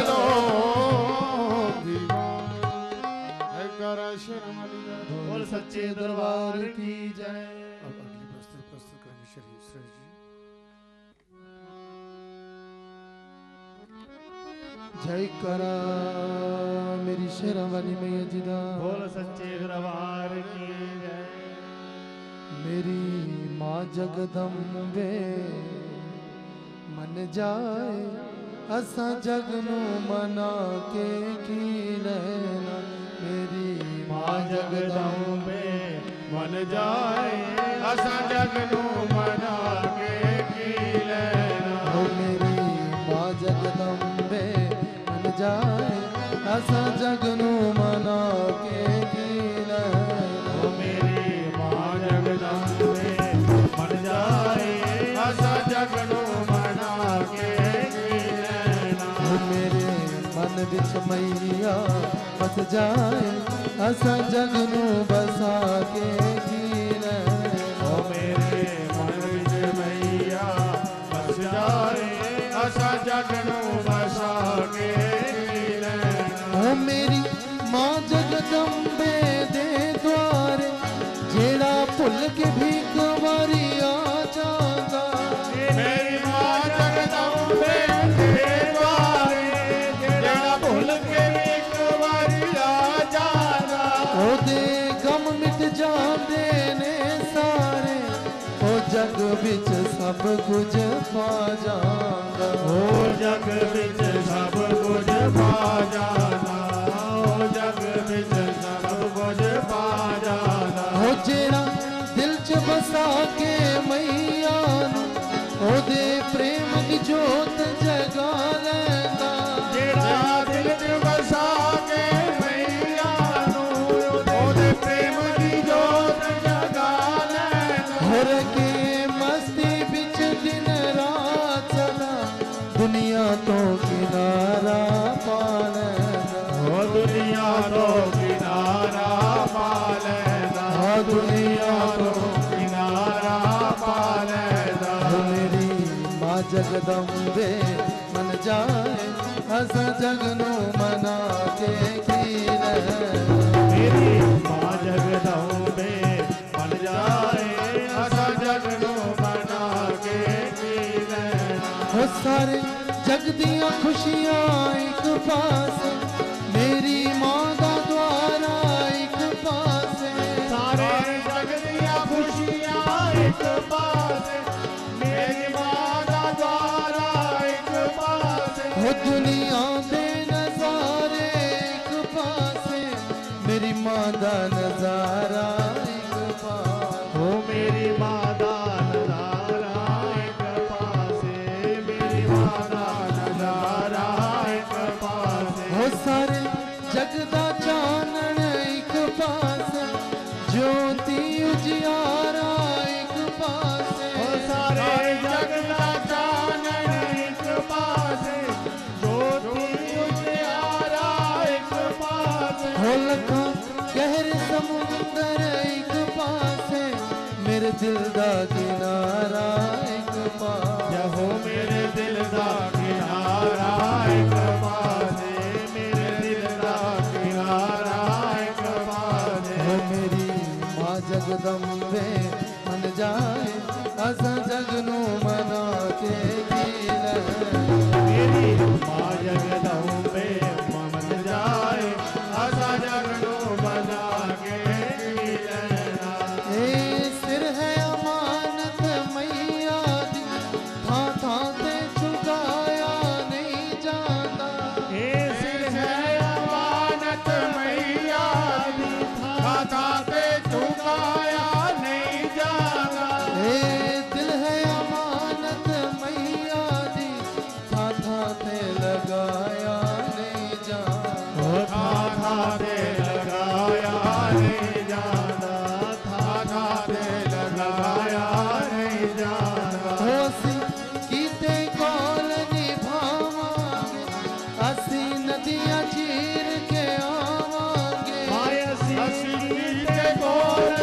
त्रैलोक्यमान। जय कर शेरावाली दा। बोल सच्चे दरबार की जय। अब अगली प्रस्तुत प्रस्तुत करेंगे श्री श्रेष्ठ जी। जय करा मेरी शेरा वाली मैया जी दा। बोल सच्चे दरबार की जय। मेरी माँ जगदम्बे मन जाए असा जग नू मना के की लेना। मेरी माँ जगदम्बे मन जाए असा जग नू मना के की लेना। ओ मेरी माँ जगदम्बे मन जाए असा जग नू मना के की लेना। ओ मेरी माँ जगदम्बे मन जाए असा जग नू मना के की लेना। ओ मेरे मन विच मैया बस जाए असा जग नू बसा के की लेना। ओ मेरे मन विच मैया बस जाए असा जग नू बसा के की लेना। ओ मेरी माँ जगदम्बे दे द्वारे जेड़ा भुल के भी कुंवारी आ जांदा। मेरी माँ जगदम्बे दे द्वारे जेड़ा भुल के भी कुंवारी आ जांदा। ओदे गम मिट जांदे ने सारे ओ जग विच सब कुछ पा जांदा। ओ जग विच सब कुछ पा जाना। ओ जग विच सब कुछ पा जाना। ओ जेड़ा दिल च बसा के मैया नू ओदे प्रेम दी जोत जगा लैंदा। जेड़ा दिल च बसा के मैया नू ओदे प्रेम दी जोत जगा लैंदा। होर के मस्ती बिच दिन रात सदा दुनिया तो किनारा पा लैंदा। ओ दुनिया तो किनारा पा लैंदा। आ दुनिया तो किनारा पा लैंदा। ओ मेरी माँ जगदम्बे मन जाए असा जग नू मना के की लेना। मेरी माँ जगदम्बे मन जाए असा जग नू मना के की लेना। हो सारे जग दियां खुशियां एक पासे मेरी माँ दा द्वारा एक पासे। सारे जग दियां खुशियां एक पासे मेरी माँ दा द्वारा एक पासे। हो दुनिया दे नजारे एक पासे मेरी माँ दा नजारा एक पासे। ओ मेरी माँ दा नजारा एक पासे मेरी माँ दा नजारा एक पासे। हो सारे जग दा चानन एक पासे ज्योति उजियारा एक पासे। ओ सारे जग दा चानन एक पासे ज्योति उजियारा एक पासे। हो लखा गहरे समुंदर एक पासे मेरे दिल दा किनारा एक पासे। हो मेरे दिल दा किनारा एक पासे मेरे दिल दा किनारा एक पासे। हो मेरी माँ जगदम्बे मन जाए असा जग नू मना के की लेना। मेरी माँ जगदम्बे मन जाए असा जग नू मना के की लेना। ए सिर है अमानत मैया दी था था ते चुकाया नहीं जाता। हे सिर है अमानत मैया दी था था ते चुकाया नहीं जाना। ए दिल है अमानत मैया दी था था ते लगाया नहीं जाता। ओ था था ते लगाया नहीं जाना। था था ते लगाया नहीं जाना। हो असी कीते कौल निभावांगे असी नदियां चीर के आवांगे। हाय असी कीते कोल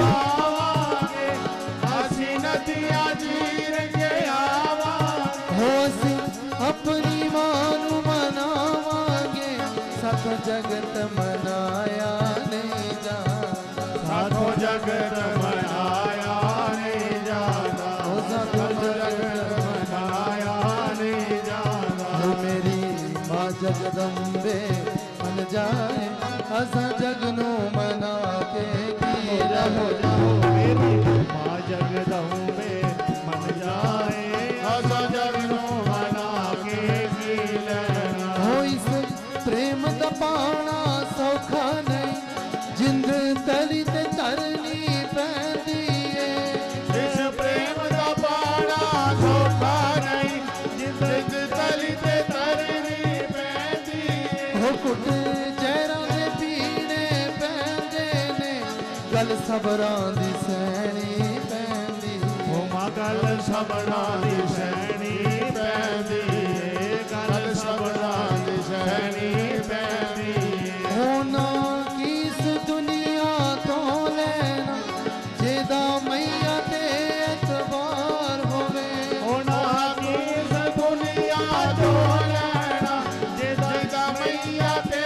निभावांगे असी नदियां चीर के आवांगे। हो असी अपनी मां नू मनावांगे साथों जगत मनाया नहीं जाता। साथों जगत मनाया नहीं जाना। हो साथों साथों जगत जगत मनाया नहीं जाना। हो मेरी माँ जगदम्बे मन जाए असा जगनू मना के कीरा हो जाओ मेरी माँ जगदम्बे मन जाए असा जगनू मना के कीरा हो इस प्रेम दा पाना सौखा नहीं जिंद तली ते तरनी पैंदी है इस प्रेम दा पाना सौखा नहीं जिंद तली ते तरनी पैंदी हो कुट चेहरा दे पीने पैंदे ने गल सबरां दी सैनी पैंदी हो मां गल सबरां दी सैनी पैंदी गल सबरां दी सैनी पैंदी होना किस दुनिया तो लेना जेदा मैया ते एतबार होवे होना किस दुनिया तो लेना जेदा मैया ते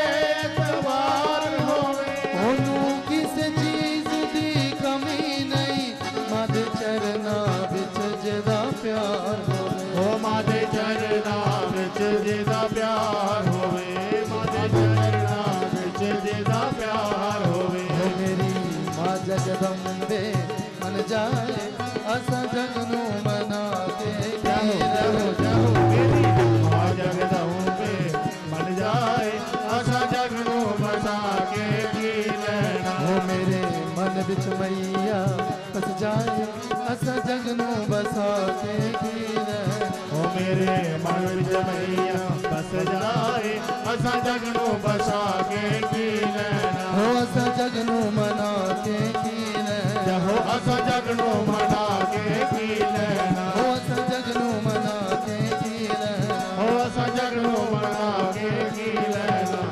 एतबार होवे ओनू किस चीज दी कमी नहीं मद चरना बिच जेदा प्यार होवे हो मादे चरना बिच जेदा प्यार होवे मादे चरना बिच जेदा प्यार होवे हो मेरी माँ जगदम्बे मन जाए असा जगनू मना के जाओ जाओ जाओ मेरी माँ जगदम्बे मन जाए असा जगनू मना के की लेना हो मेरे मन बिच मैया बस जाए असा जगनू बसा के की हो मेरे मन विच मैया बस जाए असा जगनू बसा के की लेना हो असा जगनू मना के की हो असा जगनू मना के की लेना हो असा जगनू मना के की हो असा जगनू मना के की लेना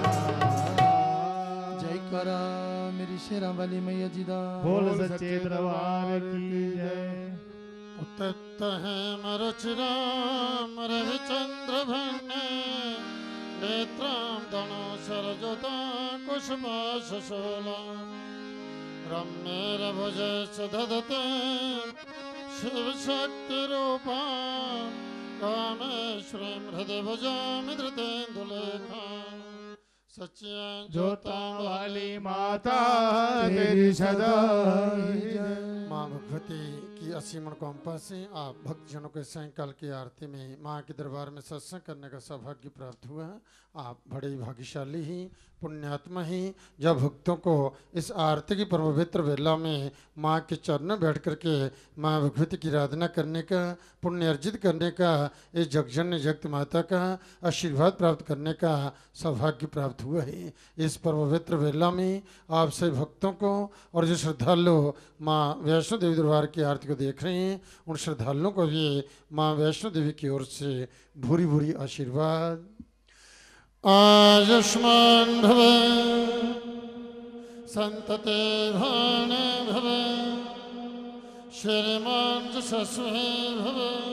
जय करा मेरी शेरा वाली मैया जी दा बोल सच्चे दरबार की जय उतत है मरुचिराम रविचंद्र भन्ने नेत्राम धनु सरजोता कुसुमाश शोला रम्येर भुजे सुधदते शिव शक्ति रूपा कामेश्वरीं हृदय भुजामि धृतेन्दुलेखा सच्चियां जोता वाली माता तेरी सदा माँ भगवती की असीम अनुकंपा से आप भक्तजनों के सायंकाल की आरती में माँ के दरबार में सत्संग करने का सौभाग्य प्राप्त हुआ। आप बड़े ही भाग्यशाली ही पुण्यात्मा ही जब भक्तों को इस आरती की पवित्र वेला में माँ के चरणों में बैठ करके माँ भगवती की आराधना करने का पुण्य अर्जित करने का इस जगजननी जगत माता का आशीर्वाद प्राप्त करने का सौभाग्य प्राप्त हुआ है। इस पवित्र वेला में आप सभी भक्तों को और जो श्रद्धालु माँ वैष्णो देवी दरबार की आरती को देख रहे हैं उन श्रद्धालुओं को भी माँ वैष्णो देवी की ओर से भूरी भूरी आशीर्वाद। आयुष्मान भव संतते भान भव श्रीमान यशस्वी भव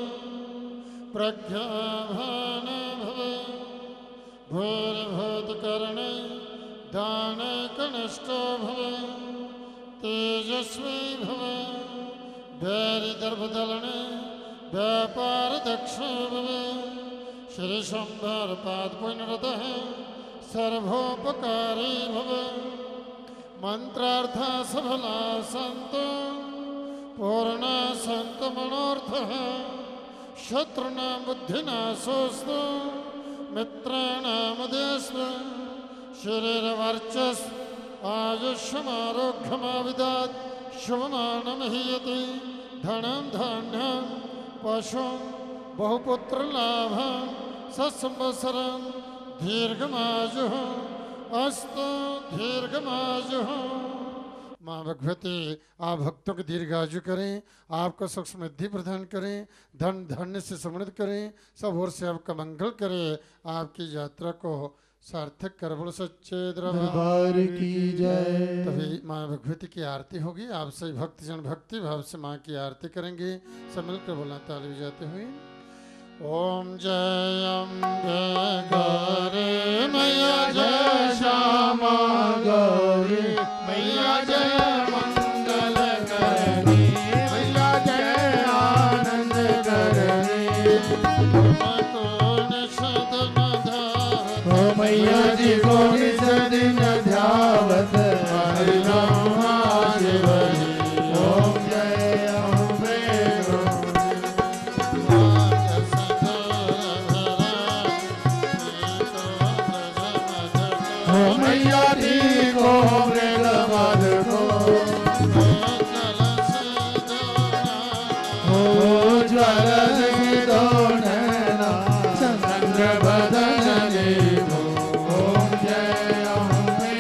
प्रज्ञाभान भव भूर्भूत कर्णे दान कनिष्ठ भव तेजस्वी भव वैरि दर्भदलने व्यापार दक्ष भव श्री शंभर पाद पुण्यरत सर्वोपकारी भव मंत्रार्थ सफला संत पूर्ण संत मनोर्थ शत्रुनां बुद्धिनाशोस्तु मित्राणाम देस्तु शरीरवर्चस् आयुष्यमारोग्यमाविदात् शुभमानमहीयते धनं धान्यं पशुं बहुपुत्रलाभं सत्संवत्सरं दीर्घमायुः अस्तु दीर्घमायुः। माँ भगवती आप भक्तों के दीर्घायु करें, आपको सुख समृद्धि प्रदान करें, धन धान्य से समृद्ध करें, सब ओर से आपका मंगल करें, आपकी यात्रा को सार्थक कर। बोलो सच्चे दरबार की जय। तभी माँ भगवती की आरती होगी। आप सभी भक्तजन भक्ति भाव से माँ की आरती करेंगे। सब मिलकर बोलना ताली बजाते हुए। ओम जय अम्बे गौरी मैया जय श्यामा गौरी मैया जय मंगल करनी मैया जय आनंद करनी तुमको निषद न धार ओ मैया जी को निज दिन ध्यावत हरि नाम शिवरी ओम जय अम्बे ओ मैया जी को मृग मद को ओ ज्वल दो नैना चंद्र बदन देखो ओम जय अम्बे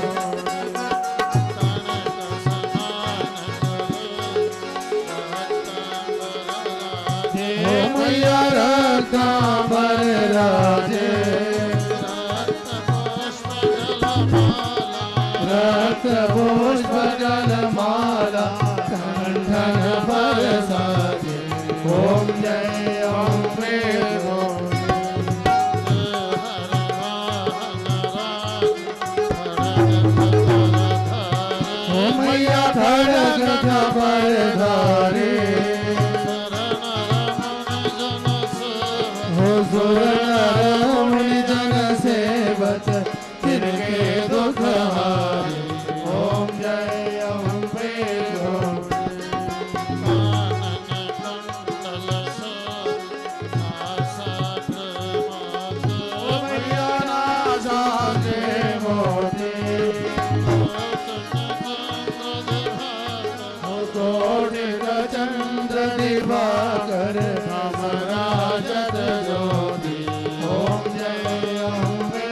ओ मैया रक्तांबर राजे रक्त पुष्प जलमाला कंठन बरसाजे ओम जय अम्बे ओ मैया खड़ग खबर धारे हो सुर नर मुनि जन सेवत तिनके दुख हारे ओम जय अम्बे ओ मैया नासा के मोती कोटि चंद्र दिवाकर राजत ज्योति ओम जय अम्बे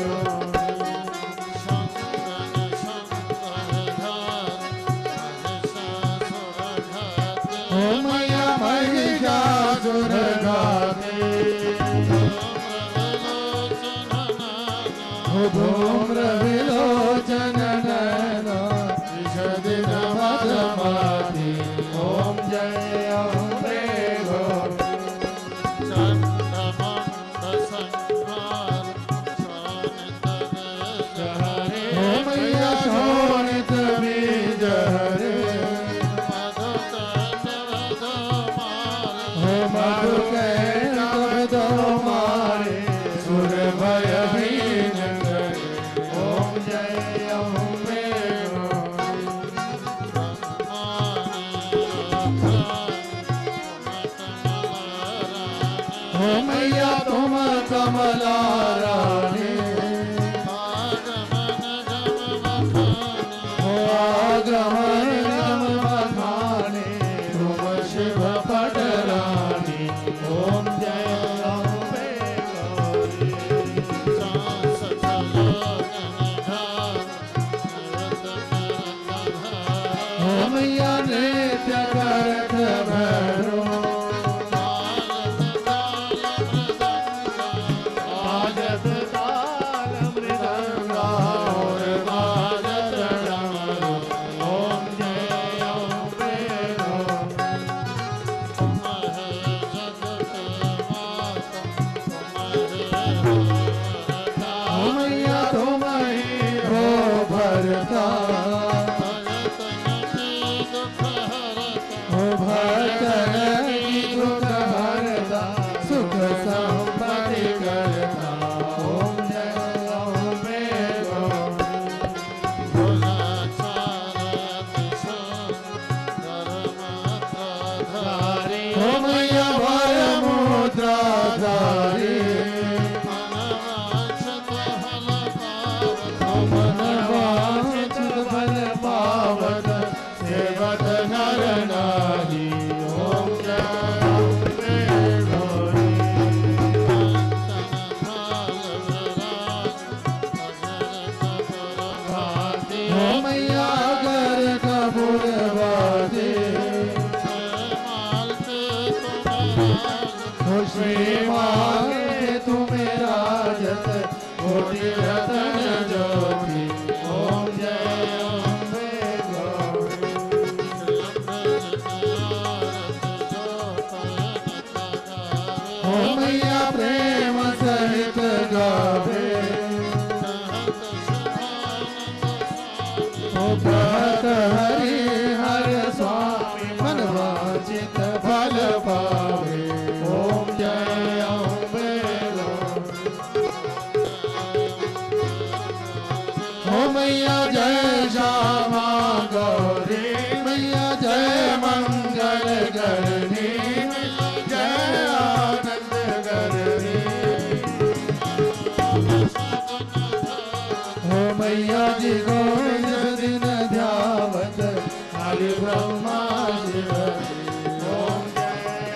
ओ मैया महिषासुर घाते ओ धूम्र विलोचन नैना विशदिन मदमाती ओम जय अम्बे ओ मैया शोणित बीज हरे ओ मधु दो मारे सुर भय हीन करे ओम जय अम्बे ओ मैया तुम कमला रानी ओ आगमन गम बखाने तुम शिव पटरानी ओम जय अम्बे गौरी ओ मैया नृत्य करत भैरो बाजत ताल मृदंगा और बाजत डमरू ओम जय अम्बे ओ मैया तुम ही हो भरता ओ भरतन की दुख हरता सुख संपत्ति करता ओम जय अम्बे ओ मैया भय मुद्रा धारी मन वांछित फल पावत सेवत नर नारी ओम जय अम्बे गौरी ओ मैया गर कपूर बाजे ओ श्री मांगे तुम्हें राजत कोटि रतन ज्योति ओम जय अम्बे गौरी ओ मैया प्रेम सहित गावे ओ कहत हरि हर स्वामी मन वांछित फल पावे ओम जय अम्बे गौरी मैया जय श्यामा गौरी मैया जय मंगल करनी जय आनंद करनी हो मैया जी को जिस दिन ध्यावत काली ब्रह्मा शिव ओम जय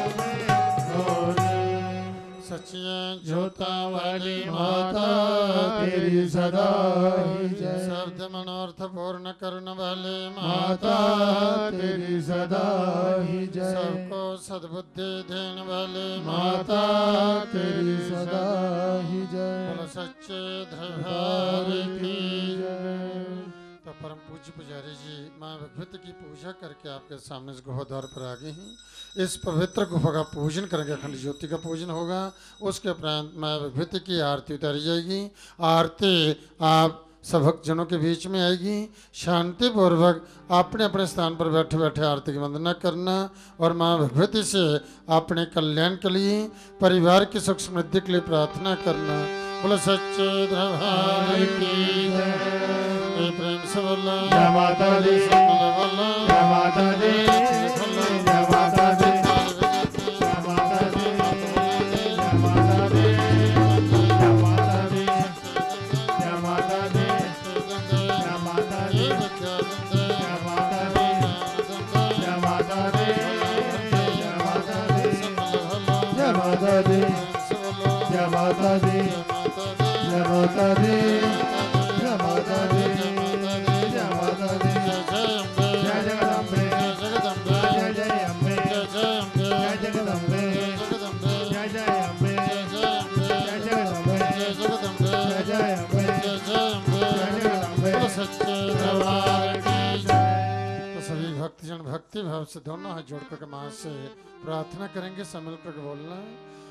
सचिया ज्योता वाली माता तेरी सदा ही जय शब्द मनोर्थ पूर्ण करने वाले माता तेरी सदा ही जय सबको सद्बुद्धि देने वाले माता तेरी सदा ही जय बोलो सच्चे दरबार की जय। तो परम पूज्य पुजारी जी माँ भगवती की पूजा करके आपके सामने इस गुफा द्वार पर आ गए हैं। इस पवित्र गुफा का पूजन करेंगे, अखंड ज्योति का पूजन होगा। उसके उपरांत माँ भगवती की आरती उतारी जाएगी। आरती आप सब भक्तजनों के बीच में आएगी। शांतिपूर्वक अपने अपने स्थान पर बैठे बैठे आरती की वंदना करना और माँ भगवती से अपने कल्याण के लिए, परिवार की सुख समृद्धि के लिए प्रार्थना करना। बोलो सच्चे दरबार की जय। प्रेम से बोलो जय माता दी बोलो जय माता दी जय माता दी जय माता दी जय माता दी जय माता दी जय माता दी जय माता दी जय माता दी जय माता दी जय माता दी जय माता दी जय माता दी जय माता दी जय माता दी जय माता दी जय जगदम्बे जय जय अम्बे जय जगदम्बे जय जय अम्बे जय जगदम्बे जय जय अम्बे जय जगदम्बे सच्चे दरबार की जय। तो सभी भक्तजन भक्ति भाव से दोनों हाथ जोड़ कर मां से प्रार्थना करेंगे। सम्मिल कर बोलना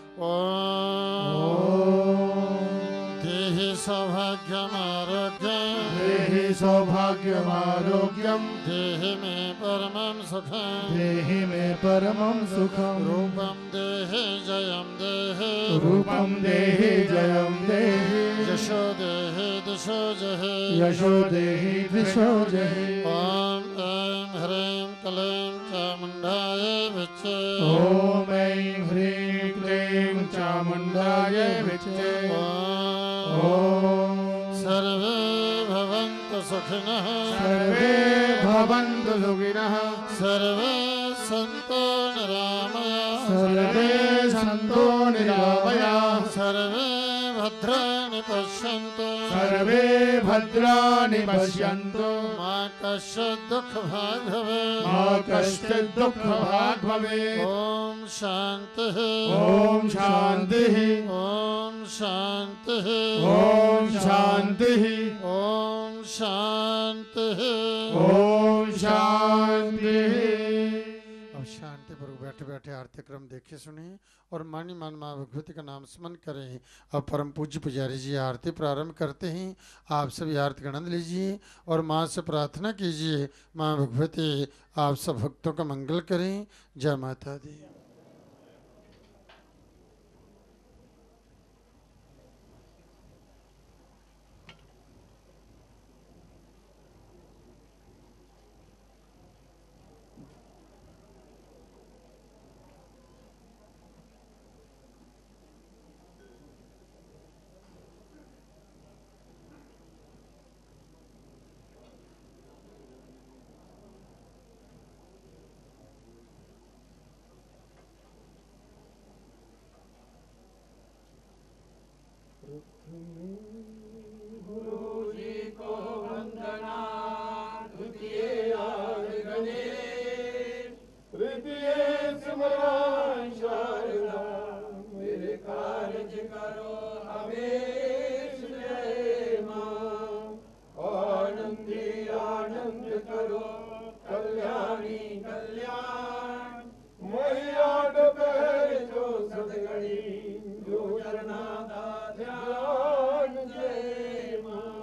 देहि सौभाग्यमारोग्यं देहि सौभाग्यमारोग्यं देहि मे परमं सुखं देहि मे परमं सुखं रूपं देहि जयं देहि रूपं देहि जयं देहि यशो देहि दिशो जहि यशो देहि दिशो जहि ॐ ऐं ह्रीं क्लीं चामुण्डाय विच्चे ॐ ऐं ह्रीं क्लीं चामुण्डाय विच्चे ॐ सर्वे भवन्तु सुखिनः सर्वे भवन्तु सुखिनः सर्वे सन्तु निरामयाः सर्वे सन्तो निरामयाः सर्वे भद्राणि पश्यन्तु सर्वे भद्राणि पश्यन्तु मा कश्चित् दुःखभाग् भवेत् मा कश्चित् दुःखभाग् भवेत् ॐ शान्तिः ॐ शान्तिः ॐ शान्तिः ॐ शान्तिः ॐ शान्तिः ॐ शान्तिः। अब शांति पर बैठे बैठे आरती क्रम देखे सुने और मानी मान माँ भगवती का नाम स्मरण करें। अब परम पूज्य पुजारी जी आरती प्रारंभ करते हैं। आप सभी आरती का आनंद लीजिए और माँ से प्रार्थना कीजिए, माँ भगवती आप सब भक्तों का मंगल करें। जय माता दी। जो चरना दा ध्यान जय मां।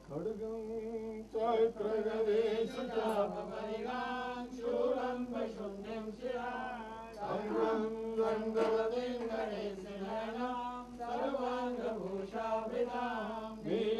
खड्गं चक्रगदेशचापरिगां शूलं वैशून्यं शिरा सर्वं दण्डवतीं गणेशनयनां सर्वाङ्गभूषावृतां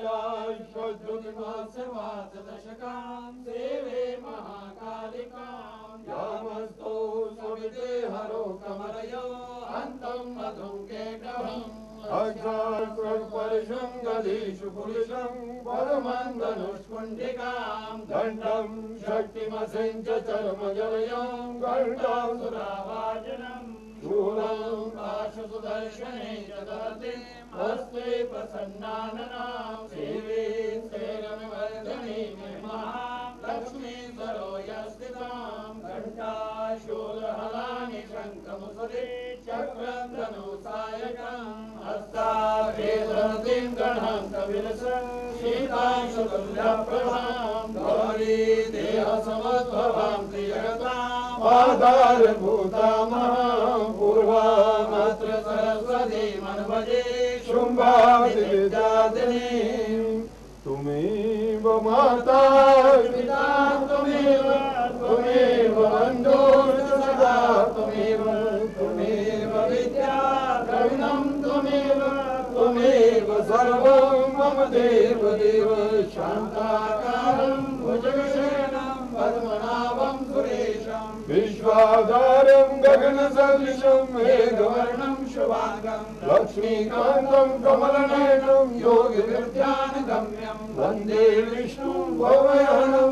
नीलाश्वद्युतिमासवासदशकां देवे महाकालिकां यामस्तो सविते हरो कमलयो अन्तं मधुं केटवम् अक्षास्वपरिशं गदीषु पुरुषं परमन्दनुष्कुण्डिकां दण्डं शक्तिमसिञ्च चर्मजलयं गण्डासुरावाजनं शूलं पाशुसुदर्शने च ददति हस्ते प्रसन्नाननां सेवे सेरमवर्धने महालक्ष्मी सरोयस्थितां घण्टाशूलहलानि शङ्खमुसरे चक्रं धनुसायकम् हस्ताभेदरतिं गणां कविलसं शीतांशुतुल्यप्रभां गौरी देहसमुद्भवां त्रिजगताम् आधारभूतामहां पूर्वामत्र सरस्वती मनभजे शुम्भादिविद्यादिनीं तुमेव माता पिता त्वमेव त्वमेव बन्धुश्च सदा त्वमेव त्वमेव विद्या द्रविणं त्वमेव त्वमेव सर्वं मम देव देव शान्ताकारं भुजगशयनं पद्मनाभं सुरेशं विश्वाधारं गगनसदृशं मेघवर्णं शुभांगं लक्ष्मीकान्तं कमलनयनं योगिविद्यानगम्यं वन्दे विष्णुं भवयहनं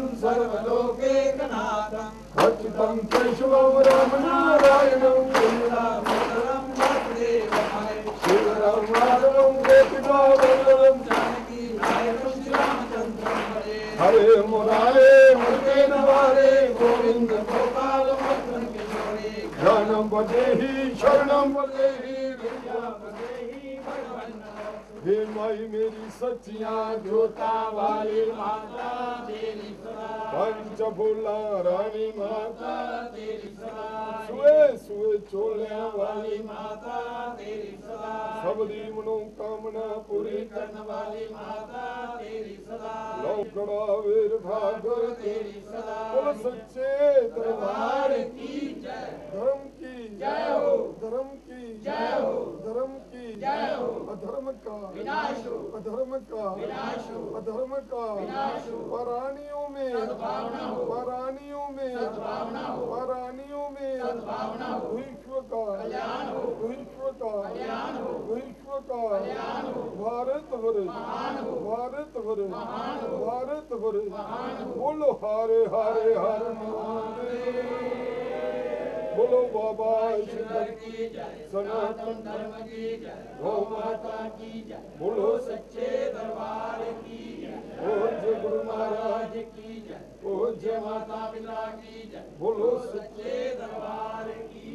सर्वलोकैकनाथं अच्युतं केशवं रामनारायणं श्रीरामचन्द्रं वासुदेवं शिवं माधवं गोपिकावल्लभं जानकी नायकं श्रीरामचन्द्रं भजे हरे मुरारे मुरली नवारे गोविंद गोपाल मदन किशोरे ज्ञानं वदेहि शरणं वदेहि विद्या वदेहि भगवन् हे माई मेरी सच्चिया जोता वाली माता तेरी सदा पंचफूला रानी माता तेरी सदा सुए सुए चोलिया वाली माता तेरी सदा सबदी मनोकामना पूरी करने वाली माता तेरी सदा लौकड़ा वीर भागुर तेरी सदा बोल सच्चे दरबार की जय धर्म की जय हो धर्म की जय हो धर्म की जय हो अधर्म का विनाश हो अधर्म का विनाश हो अधर्म का विनाश हो परानियों में सद्भावना हो परानियों में सद्भावना हो परानियों में सद्भावना हो विश्व का कल्याण हो विश्व का कल्याण हो विश्व का कल्याण हो भारत वर्ष महान हो भारत वर्ष महान हो भारत वर्ष महान हो बोलो हारे हारे हर महादेव बोलो बाबा शंकर की जय सनातन धर्म की जय गौ माता की जय बोलो सच्चे दरबार की जय पूज्य गुरु महाराज की जय पूज्य माता पिता की जय बोलो सच्चे दरबार की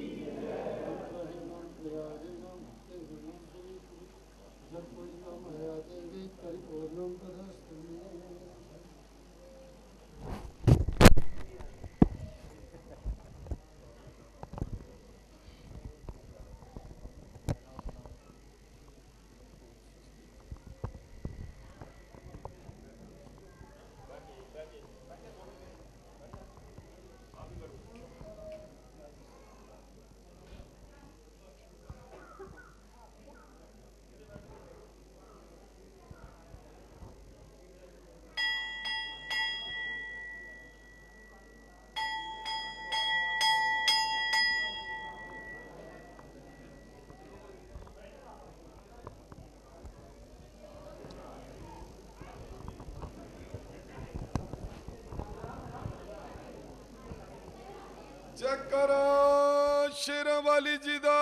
चकरा शेर वाली जी दा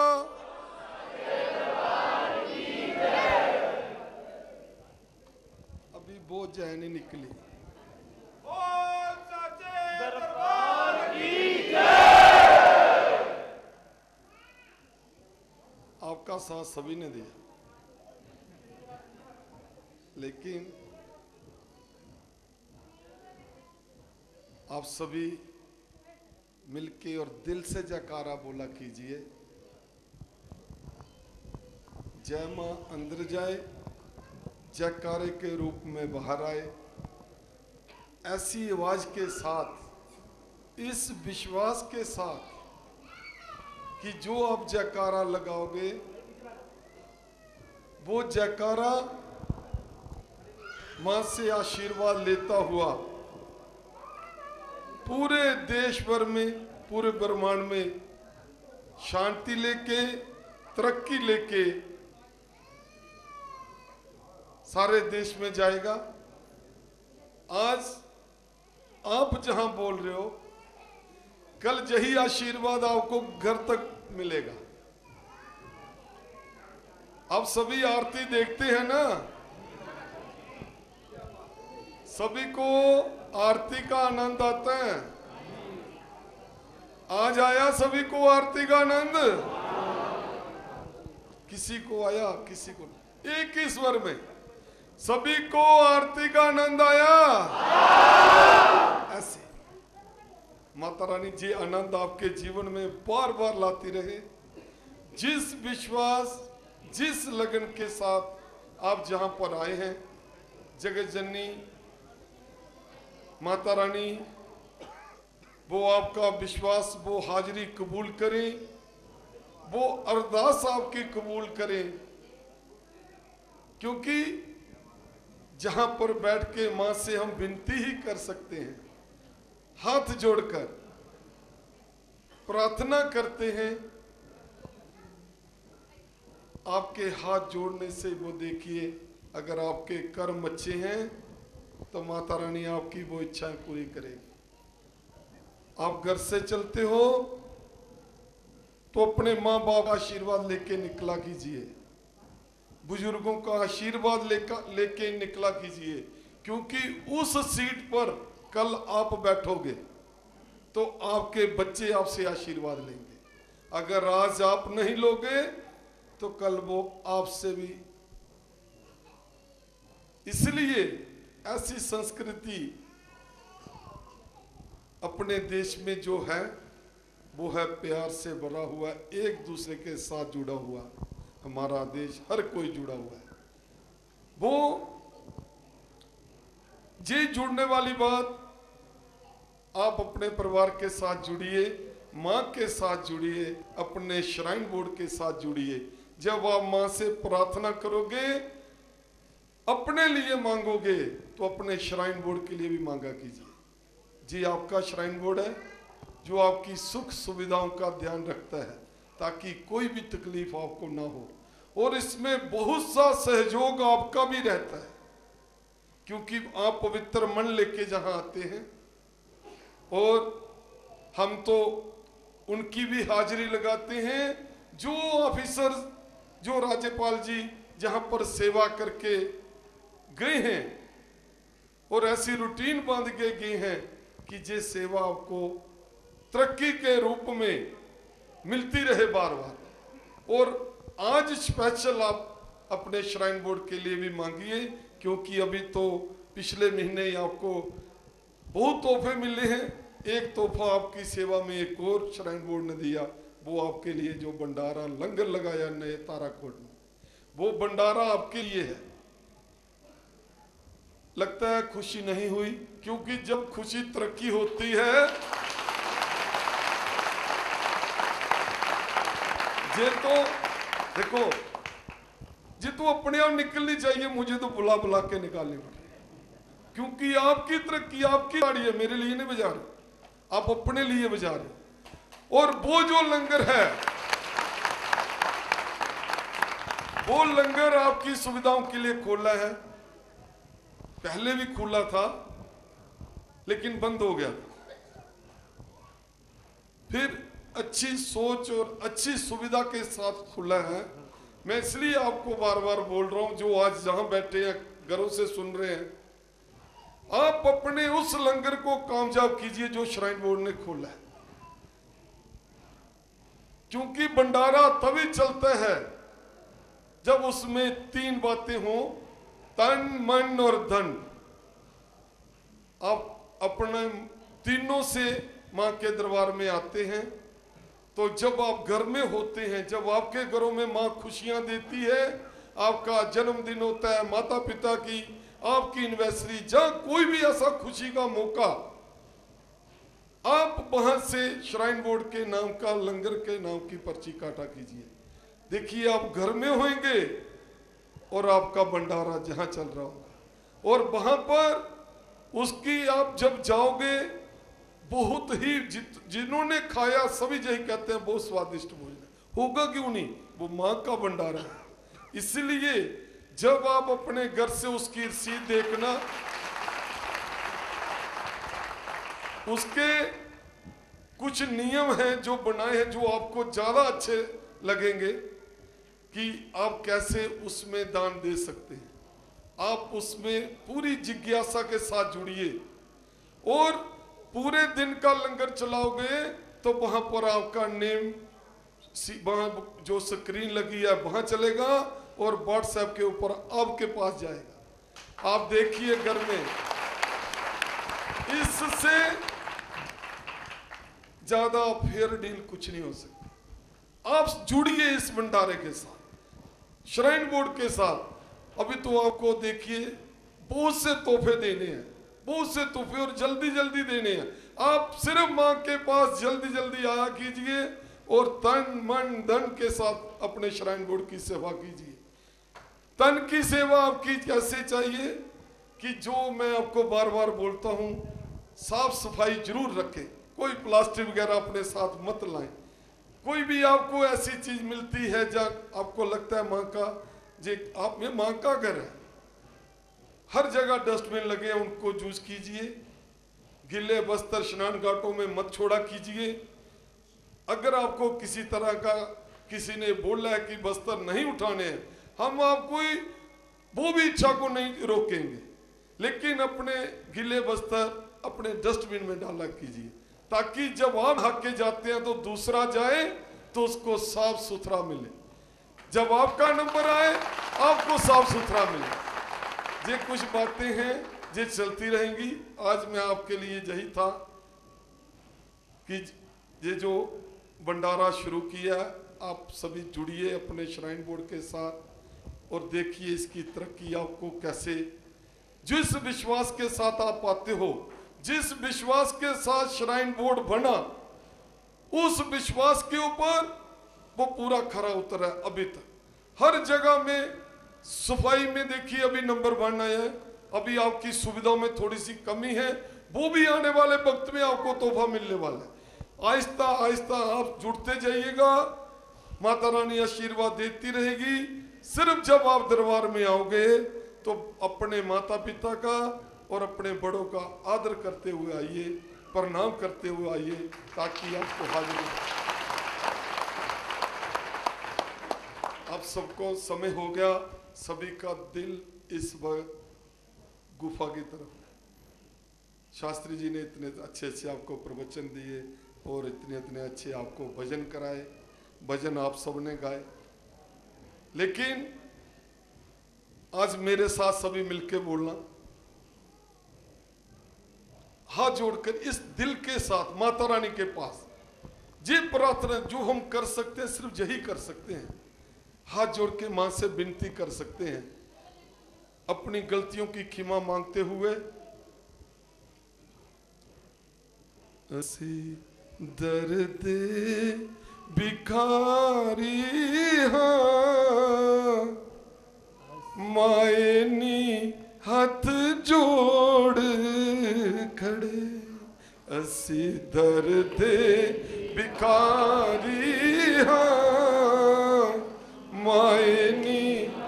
अभी बहुत जय नहीं निकली दरबार की आपका साथ सभी ने दिया, लेकिन आप सभी मिलके और दिल से जयकारा बोला कीजिए। जय मां अंदर जाए जयकारे के रूप में बाहर आए, ऐसी आवाज के साथ, इस विश्वास के साथ कि जो आप जयकारा लगाओगे वो जयकारा मां से आशीर्वाद लेता हुआ पूरे देश भर में, पूरे ब्रह्मांड में शांति लेके, तरक्की लेके सारे देश में जाएगा। आज आप जहां बोल रहे हो, कल यही आशीर्वाद आपको घर तक मिलेगा। आप सभी आरती देखते हैं ना, सभी को आरती का आनंद आता है। आज आया सभी को आरती का आनंद? किसी को आया, किसी को नहीं। एक ही स्वर में सभी को आरती का आनंद आया। ऐसे माता रानी जी आनंद आपके जीवन में बार बार लाती रहे। जिस विश्वास, जिस लगन के साथ आप जहां पर आए हैं, जगत जननी माता रानी वो आपका विश्वास, वो हाजिरी कबूल करें, वो अरदास आपकी कबूल करें। क्योंकि जहां पर बैठ के मां से हम विनती ही कर सकते हैं, हाथ जोड़कर प्रार्थना करते हैं। आपके हाथ जोड़ने से वो देखिए, अगर आपके कर्म अच्छे हैं तो माता रानी आपकी वो इच्छाएं पूरी करेगी। आप घर से चलते हो तो अपने माँ बाप का आशीर्वाद लेके निकला कीजिए, बुजुर्गों का आशीर्वाद लेकर लेके निकला कीजिए। क्योंकि उस सीट पर कल आप बैठोगे तो आपके बच्चे आपसे आशीर्वाद लेंगे। अगर आज आप नहीं लोगे तो कल वो आपसे भी। इसलिए ऐसी संस्कृति अपने देश में जो है वो है प्यार से भरा हुआ, एक दूसरे के साथ जुड़ा हुआ। हमारा देश हर कोई जुड़ा हुआ है। वो जी जुड़ने वाली बात, आप अपने परिवार के साथ जुड़िए, माँ के साथ जुड़िए, अपने श्राइन बोर्ड के साथ जुड़िए। जब आप माँ से प्रार्थना करोगे, अपने लिए मांगोगे, तो अपने श्राइन बोर्ड के लिए भी मांगा कीजिए। जी आपका श्राइन बोर्ड है जो आपकी सुख सुविधाओं का ध्यान रखता है ताकि कोई भी तकलीफ आपको ना हो, और इसमें बहुत सा सहयोग आपका भी रहता है। क्योंकि आप पवित्र मन लेके जहां आते हैं, और हम तो उनकी भी हाजिरी लगाते हैं जो ऑफिसर, जो राज्यपाल जी जहां पर सेवा करके गए हैं और ऐसी रूटीन बांध के गए हैं कि ये सेवा आपको तरक्की के रूप में मिलती रहे बार बार। और आज स्पेशल आप अपने श्राइन बोर्ड के लिए भी मांगिए, क्योंकि अभी तो पिछले महीने ही आपको बहुत तोहफे मिले हैं। एक तोहफा आपकी सेवा में एक और श्राइन बोर्ड ने दिया, वो आपके लिए जो भंडारा लंगर लगाया नए ताराकोट में, वो भंडारा आपके लिए है। लगता है खुशी नहीं हुई, क्योंकि जब खुशी तरक्की होती है, ये तो देखो, ये तो अपने आप निकलनी चाहिए, मुझे तो बुला बुला के निकालनी पड़ी। क्योंकि आपकी तरक्की आपकी गाड़ी है, मेरे लिए नहीं बजा रहे, आप अपने लिए बजा रहे। और वो जो लंगर है, वो लंगर आपकी सुविधाओं के लिए खोला है। पहले भी खुला था लेकिन बंद हो गया। फिर अच्छी सोच और अच्छी सुविधा के साथ खुला है। मैं इसलिए आपको बार बार बोल रहा हूं, जो आज जहां बैठे हैं, घरों से सुन रहे हैं, आप अपने उस लंगर को कामयाब कीजिए जो श्राइन बोर्ड ने खोला है। क्योंकि भंडारा तभी चलता है जब उसमें तीन बातें हों, तन, मन और धन। आप अपने तीनों से मां के दरबार में आते हैं, तो जब आप घर में होते हैं, जब आपके घरों में मां खुशियां देती है, आपका जन्मदिन होता है, माता पिता की आपकी एनिवर्सरी, जहां कोई भी ऐसा खुशी का मौका, आप वहां से श्राइन बोर्ड के नाम का लंगर के नाम की पर्ची काटा कीजिए। देखिए आप घर में होंगे और आपका भंडारा जहां चल रहा होगा, और वहां पर उसकी आप जब जाओगे बहुत ही जिन्होंने खाया सभी यही कहते हैं बहुत स्वादिष्ट भोजन होगा, क्यों नहीं, वो मां का भंडारा है। इसलिए जब आप अपने घर से उसकी रसीद देखना, उसके कुछ नियम हैं जो बनाए हैं जो आपको ज्यादा अच्छे लगेंगे कि आप कैसे उसमें दान दे सकते हैं। आप उसमें पूरी जिज्ञासा के साथ जुड़िए और पूरे दिन का लंगर चलाओगे तो वहां पर आपका नेम वहां जो स्क्रीन लगी है वहां चलेगा और व्हाट्सएप के ऊपर आपके पास जाएगा। आप देखिए घर में, इससे ज्यादा फेयर डील कुछ नहीं हो सकती। आप जुड़िए इस भंडारे के साथ, श्राइन बोर्ड के साथ। अभी तो आपको देखिए बहुत से तोहफे देने हैं, बहुत से तोहफे और जल्दी जल्दी देने हैं। आप सिर्फ मां के पास जल्दी जल्दी आया कीजिए और तन मन धन के साथ अपने श्राइन बोर्ड की सेवा कीजिए। तन की सेवा आपकी कैसे चाहिए कि जो मैं आपको बार बार बोलता हूं, साफ सफाई जरूर रखें, कोई प्लास्टिक वगैरह अपने साथ मत लाएं। कोई भी आपको ऐसी चीज मिलती है जहाँ आपको लगता है माँ का जे आप में माँ का घर है, हर जगह डस्टबिन लगे हैं, उनको यूज कीजिए। गिले बस्तर स्नान घाटों में मत छोड़ा कीजिए। अगर आपको किसी तरह का किसी ने बोला है कि बस्तर नहीं उठाने हैं, हम आपको वो भी इच्छा को नहीं रोकेंगे, लेकिन अपने गिले बस्तर अपने डस्टबिन में डाला कीजिए, ताकि जब आप हक के जाते हैं तो दूसरा जाए तो उसको साफ सुथरा मिले। जब आपका नंबर आए आपको साफ सुथरा मिले। ये कुछ बातें हैं जो चलती रहेंगी। आज मैं आपके लिए यही था कि ये जो भंडारा शुरू किया, आप सभी जुड़िए अपने श्राइन बोर्ड के साथ और देखिए इसकी तरक्की आपको कैसे, जिस विश्वास के साथ आप आते हो, जिस विश्वास के साथ श्राइन बोर्ड बना, उस विश्वास के ऊपर वो पूरा खरा उतरा है। अभी तक हर जगह में सफाई में देखिए अभी नंबर वन आया है। अभी आपकी सुविधाओं में थोड़ी सी कमी है, वो भी आने वाले वक्त में आपको तोहफा मिलने वाला है। आहिस्ता आहिस्ता आप जुड़ते जाइएगा, माता रानी आशीर्वाद देती रहेगी। सिर्फ जब आप दरबार में आओगे तो अपने माता पिता का और अपने बड़ों का आदर करते हुए आइए, प्रणाम करते हुए आइए, ताकि आपको हाजिर हो। आप सबको समय हो गया, सभी का दिल इस वक्त गुफा की तरफ। शास्त्री जी ने इतने अच्छे अच्छे आपको प्रवचन दिए और इतने इतने अच्छे आपको भजन कराए, भजन आप सबने गाए, लेकिन आज मेरे साथ सभी मिलके बोलना, हाथ जोड़कर इस दिल के साथ माता रानी के पास जी प्रार्थना जो हम कर सकते हैं सिर्फ यही कर सकते हैं। हाथ जोड़ के मां से विनती कर सकते हैं, अपनी गलतियों की क्षमा मांगते हुए। असी दर्द भिखारी हाँ, मायनी हाथ जोड़ खड़े। असी दर्द भिखारी हाँ, मायनी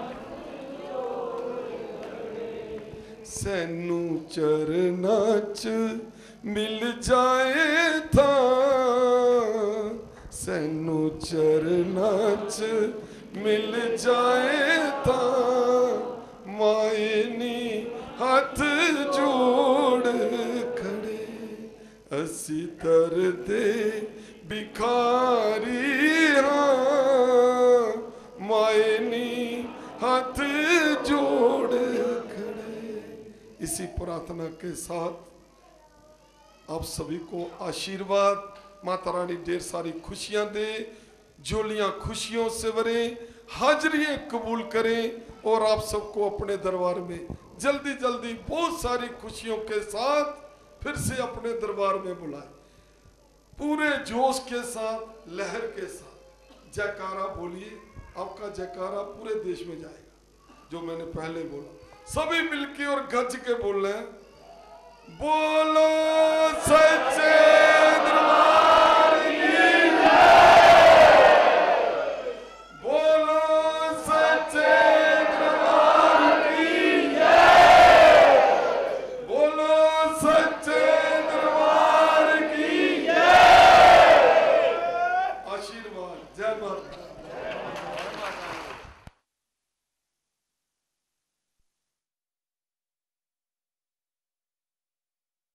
सैनू चरना च मिल जाए था, सैनू चरना च मिल जाए था, मायनी हाथ जोड़ खड़े। असी दर्दे भिखारी हाँ, मायनी हाथ जोड़ खड़े। इसी प्रार्थना के साथ आप सभी को आशीर्वाद, माता रानी ढेर सारी खुशियां दे, झोलियां खुशियों से भरे, हाजिरियां कबूल करें और आप सबको अपने दरबार में जल्दी जल्दी बहुत सारी खुशियों के साथ फिर से अपने दरबार में बुलाए। पूरे जोश के साथ, लहर के साथ जयकारा बोलिए। आपका जयकारा पूरे देश में जाएगा। जो मैंने पहले बोला, सभी मिलके और गज के बोल रहे हैं, बोलो सच्चे